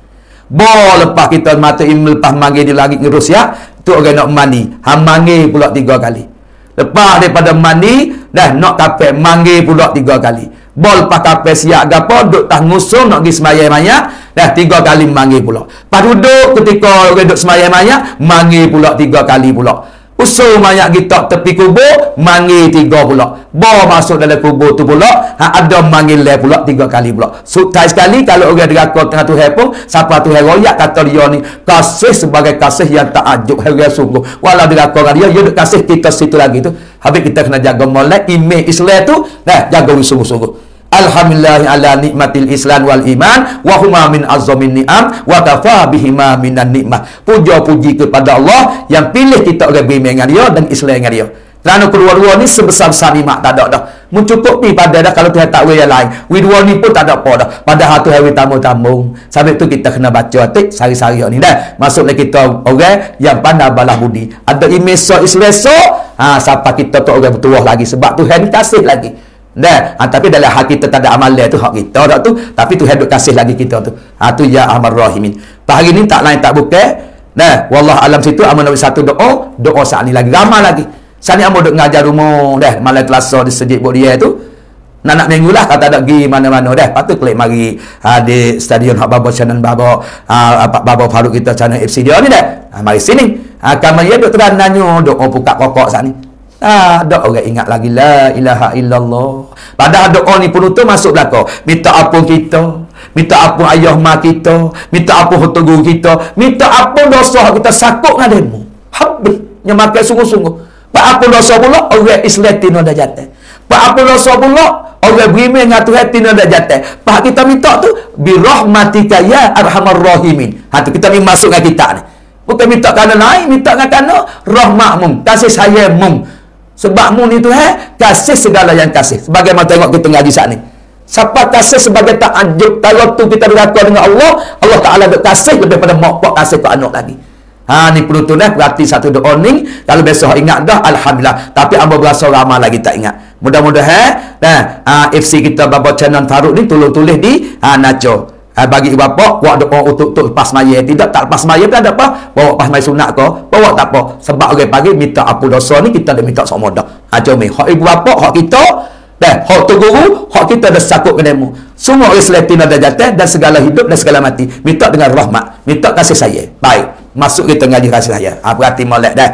Bo lepas kita mati lepas manggil di langit ngurus ya, tu orang nak mandi. Ha manggil pula tiga kali. Lepas daripada mandi dah nak kapal manggil pula tiga kali. Bol lepas kapal siap gapo duk tah ngusung nak pergi sembahyang mayat dah tiga kali manggil pula. Pas duduk ketika orang duk sembahyang mayat manggil pula tiga kali pula. Usul mayat kita tepi kubur manggil tiga pula. Bawa masuk dalam kubur tu pula ha, ada manggil le pula tiga kali pula. Sutai sekali kalau orang deraka tengah Tuhan pun siapa Tuhan royak kata dia ni kasih sebagai kasih yang tak ajuk harga sungguh. Walau deraka dengan dia dia duk kasih kita situ lagi tu. Habis kita kena jaga molek imej Islam tu dah jaga sungguh-sungguh. Alhamdulillah ala nikmatil Islam wal iman wa huma min azzamin ni'am wa kafa bihima minan nikmah. Puja puji kepada Allah yang pilih kita orang beriman dengan dia dan Islam dengan dia. Kerana kedua-dua ni sebesar-besar nikmat tak ada dah. Mencukupi pada dah kalau Tuhan tak yang lain. Widua ni pun tak ada apa dah. Padahal Tuhan wi tamu-tamu. Sampai tu kita kena baca atik sari-sari ni dah. Maksudnya kita orang yang pandai balas budi. Ada imeso isleso, ha siapa kita tu orang bertuah lagi sebab Tuhan kasih lagi. Dah, ha, tapi dalam hak kita tak ada amal dia tu hak kita dak tu, tapi Tuhan duk kasih lagi kita tu. Ha tu ya Arhamar Rahimin. Hari ni tak lain tak bukan. Dah, wallah alam situ amal nabi satu doa, doa saat ni lagi ramai lagi. Saat ni amal duk ngajar rumah dah, malam Selasa di sejid buat dia tu. Nak nak minggu lah kata tak pergi mana-mana dah. Patut klik mari ha, di stadion hak Baba channel Baba ha, Baba Faruk kita channel F C dia ni dah. Ha, mari sini. Ha kami ya duk terang nanyo doa buka kokok saat ni. Ah, doa orang ingat lagi la ilaha illallah. Padahal doa ni penutup masuk belaka. Minta ampun kita, minta ampun ayah mak kita, minta ampun hoto guru kita, minta ampun dosa kita sakut ngadamu. Habis yang makan sungguh-sungguh. Pak ampun dosa pula orang Islam tino dah jatuh. Pak ampun dosa pula orang beriman dengan Tuhan tino dah jatuh. Pak kita minta tu bi rahmatika ya arhamar rahimin. Ha tu kita ni masuk dengan kita ni. Bukan minta kerana lain, minta kerana rahmatmu, kasih sayangmu. Sebab mu ni Tuhan kasih segala yang kasih. Sebagaimana tengok kita ngaji saat ni. Siapa kasih sebagai ta'ajub. Kalau tu kita berlaku dengan Allah, Allah Ta'ala duk kasih lebih pada mak pak kasih ke anak lagi. Ha ni perlu tu dah berarti satu doa ni kalau besok ingat dah alhamdulillah. Tapi hamba berasa ramai lagi tak ingat. Mudah-mudahan nah ha, F C kita Baba channel Faruk ni tolong tulis di ha naco. Ha, bagi bapa buat doa untuk untuk lepas maya. Tidak tak lepas maya tak ada apa. Bawa lepas maya sunat ke? Bawa tak apa. Sebab orang pagi minta ampun dosa ni kita dah minta sama dah. Ha jom ni. Hak ibu bapa, hak kita, dah hak tu guru, hak kita dah sakut kenamu. Semua orang selatin ada jatuh dan segala hidup dan segala mati. Minta dengan rahmat, minta kasih sayang. Baik. Masuk kita ngaji kasih sayang. Ha berarti molek dah.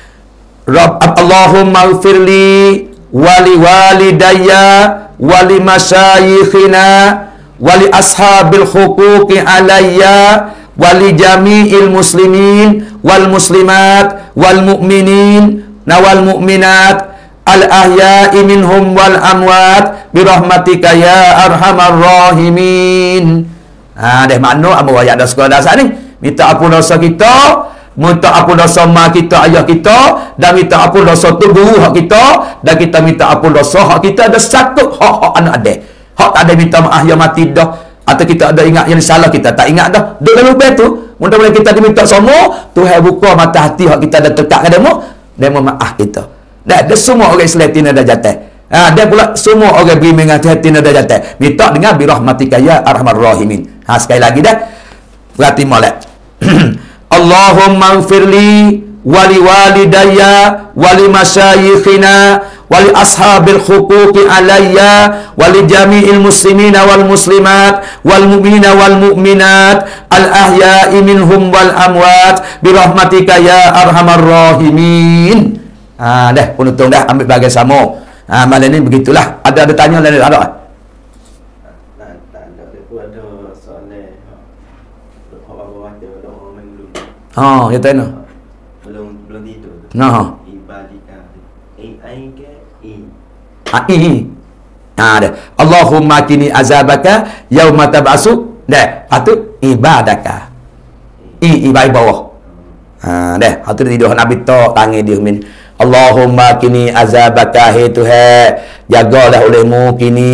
Rabb Allahumma ighfirli wali walidayya wali masyayikhina wali ashabil huquqi alayya wali jami'il muslimin wal muslimat wal mu'minin nawal mu'minat al ahya'i minhum wal amwat birahmatika ya arhamar rahimin. Ha dah makna apa ayat dah sekolah dasar ni. Minta ampun dosa kita, minta ampun dosa mak kita, ayah kita, dan minta ampun dosa tu guru hak kita, dan kita minta ampun dosa hak kita ada satu hak-hak anak adik. Hak tak ada minta maaf yang mati dah. Atau kita ada ingat yang salah kita tak ingat dah. Duk dalam lepas tu, mudah-mudahan kita diminta semua, Tuhan buka mata hati hak kita dah tekak ke demo, demo maaf kita. Dah ada semua orang Islam tina dah jatuh. Ha dia pula semua orang beriman dengan Tuhan tina dah jatuh. Minta dengan bi rahmatika ya arhamar rahimin. Ha sekali lagi dah. Berarti molek. Allahumma ighfirli wali walidayya wali masyayikhina wali ashabil huquqi alayya wali jami'il muslimina wal muslimat wal mu'minina wal mu'minat al ahya'i minhum wal amwat birahmatika ya arhamar rahimin. Ha dah penutup dah ambil bahagian sama. Ha malam ni begitulah. Ada ada tanya lain ada? Tak ada. Depa ada soalan hak hak bawah tu doa minggu. Ha, ya tanya. Belum belum tidur. Nah. Ibadika. Ai ke Ha i. Ha dah. Allahumma kini azabaka yauma tab'asu. Dah. Patut ibadaka. I ibai bawah. Ha dah. Patut tidur Nabi tok tangan dia min. Allahumma kini azabaka hai Tuhan. Jagalah olehmu kini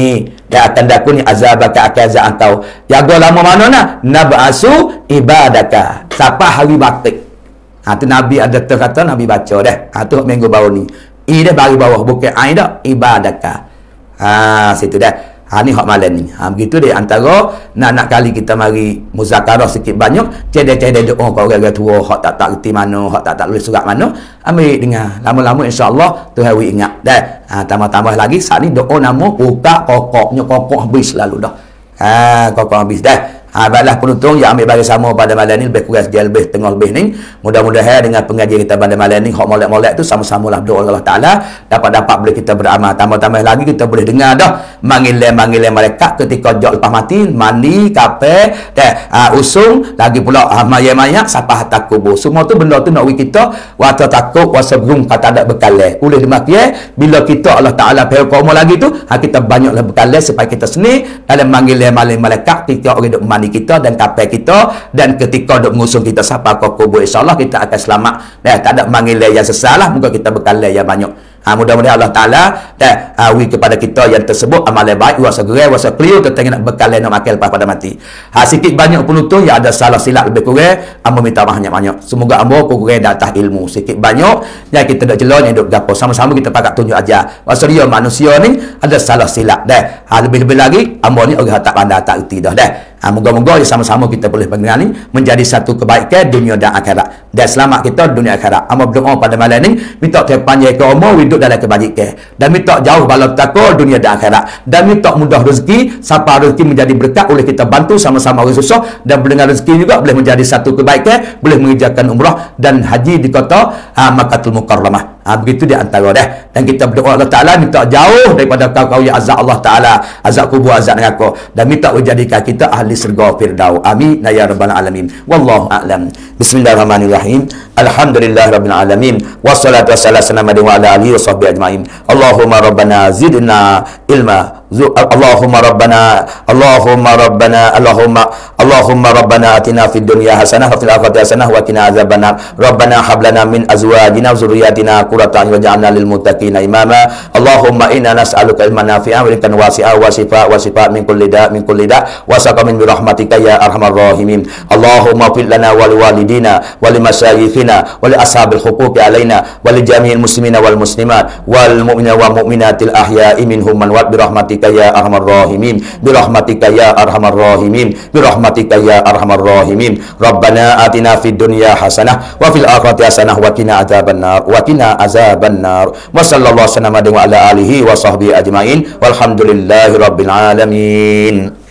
dan akan dakuni azabaka akan azab engkau. Jaga lama mana nak? Nab'asu ibadaka. Siapa hari bakti. Ha tu Nabi ada kata Nabi baca dah. Ha tu minggu baru ni. I dah bagi bawah bukan ai dah ibadaka. Ha situ dah. Ha ni hak malam ni. Ha begitu dia antara nak-nak kali kita mari muzakarah sikit banyak, cedek-cedek doa kau orang tua hak tak tak reti mana, hak tak tak tulis surat mana, ambil dengar. Lama-lama insya-Allah Tuhan wi ingat dah. Ha tambah-tambah lagi saat ni doa nama buka kokoknya kokok habis lalu dah. Ha kokok habis dah. Ha, baiklah penonton yang ambil bagi sama pada malam ni lebih kurang sejam lebih tengah lebih ni. Mudah-mudahan dengan pengajian kita pada malam ni hak molek-molek tu sama-sama lah doa Allah Taala dapat-dapat boleh kita beramal. Tambah-tambah lagi kita boleh dengar dah manggil-manggil malaikat ketika jauh lepas mati, mandi, kapal, dah ha, usung lagi pula ha, mayat-mayat sampai hatta kubur. Semua tu benda tu nak wi kita wa takut wa sabrun kata ada bekalan. Oleh demikian bila kita Allah Taala perlu kaum lagi tu ha, kita banyaklah bekalan supaya kita seni dalam manggil-manggil malaikat ketika orang duk mandi kita dan kapal kita dan ketika duk mengusung kita sampai ke kubur insya-Allah kita akan selamat dan tak ada panggilan yang sesalah muka kita bekalan yang banyak. Ha, mudah-mudahan Allah Taala dan awi kepada kita yang tersebut amalan baik wa segera wa clear tentang nak bekalan nak makan lepas pada mati. Ha sikit banyak penonton yang ada salah silap lebih kurang amba minta maaf banyak. Semoga amba kurang di atas ilmu sikit banyak yang kita dak jelas yang duk gapo sama-sama kita pakat tunjuk aja. Maksudnya manusia ni ada salah silap dah. Ha lebih-lebih lagi amba ni orang tak pandai tak erti dah dah. Ha, moga-moga sama-sama kita boleh mengenal ni menjadi satu kebaikan dunia dan akhirat. Dan selamat kita dunia akhirat. Amba berdoa pada malam ni minta Tuhan panjang ke umur hidup dalam kebajikan dan minta jauh bala takwa dunia dan akhirat dan minta mudah rezeki sampai rezeki menjadi berkat oleh kita bantu sama-sama orang susah dan dengan rezeki juga boleh menjadi satu kebaikan boleh mengerjakan umrah dan haji di kota ha, Makkahul Mukarramah. Ha, begitu di antara dah dan kita berdoa Allah Taala minta jauh daripada kau-kau yang azab Allah Taala, azab kubur, azab neraka dan minta menjadikan kita ahli surga firdaus. Amin ya rabbal alamin. Wallahu a'lam. Bismillahirrahmanirrahim. Alhamdulillahirabbil alamin. Wassalatu wassalamu ala alihi wa sahbihi ajmain. Allahumma rabbana zidna ilma. Allahumma rabbana Allahumma rabbana Allahumma Allahumma rabbana atina fid dunya hasanah wa fil akhirati hasanah wa qina adzabannar. Rabbana hab lana min azwajina wa dhurriyyatina qurrata a'yun waj'alna lil muttaqina imama. Allahumma inna nas'aluka ilman nafi'an wa rizqan wasi'an wa shifaa wa shifaa min kulli da' min kulli da' wa saqamin bi rahmatika ya arhamar rahimin. Allahumma fil lana wa liwalidina wa limasyayikhina wa li ashabil huquqi alaina wa li jami'il muslimina wal muslimat wal mu'minina wa mu'minatil ahya'i minhum man wa bi rahmatika ya arhamar rahimin bi rahmatika ya arhamar rahimin bi rahmatika ya arhamar rahimin. Rabbana atina fid dunya hasanah wa fil akhirati hasanah wa qina adzabannar wa qina azabannar. Wa sallallahu alaihi wa ala alihi wa sahbihi ajmain walhamdulillahi rabbil alamin.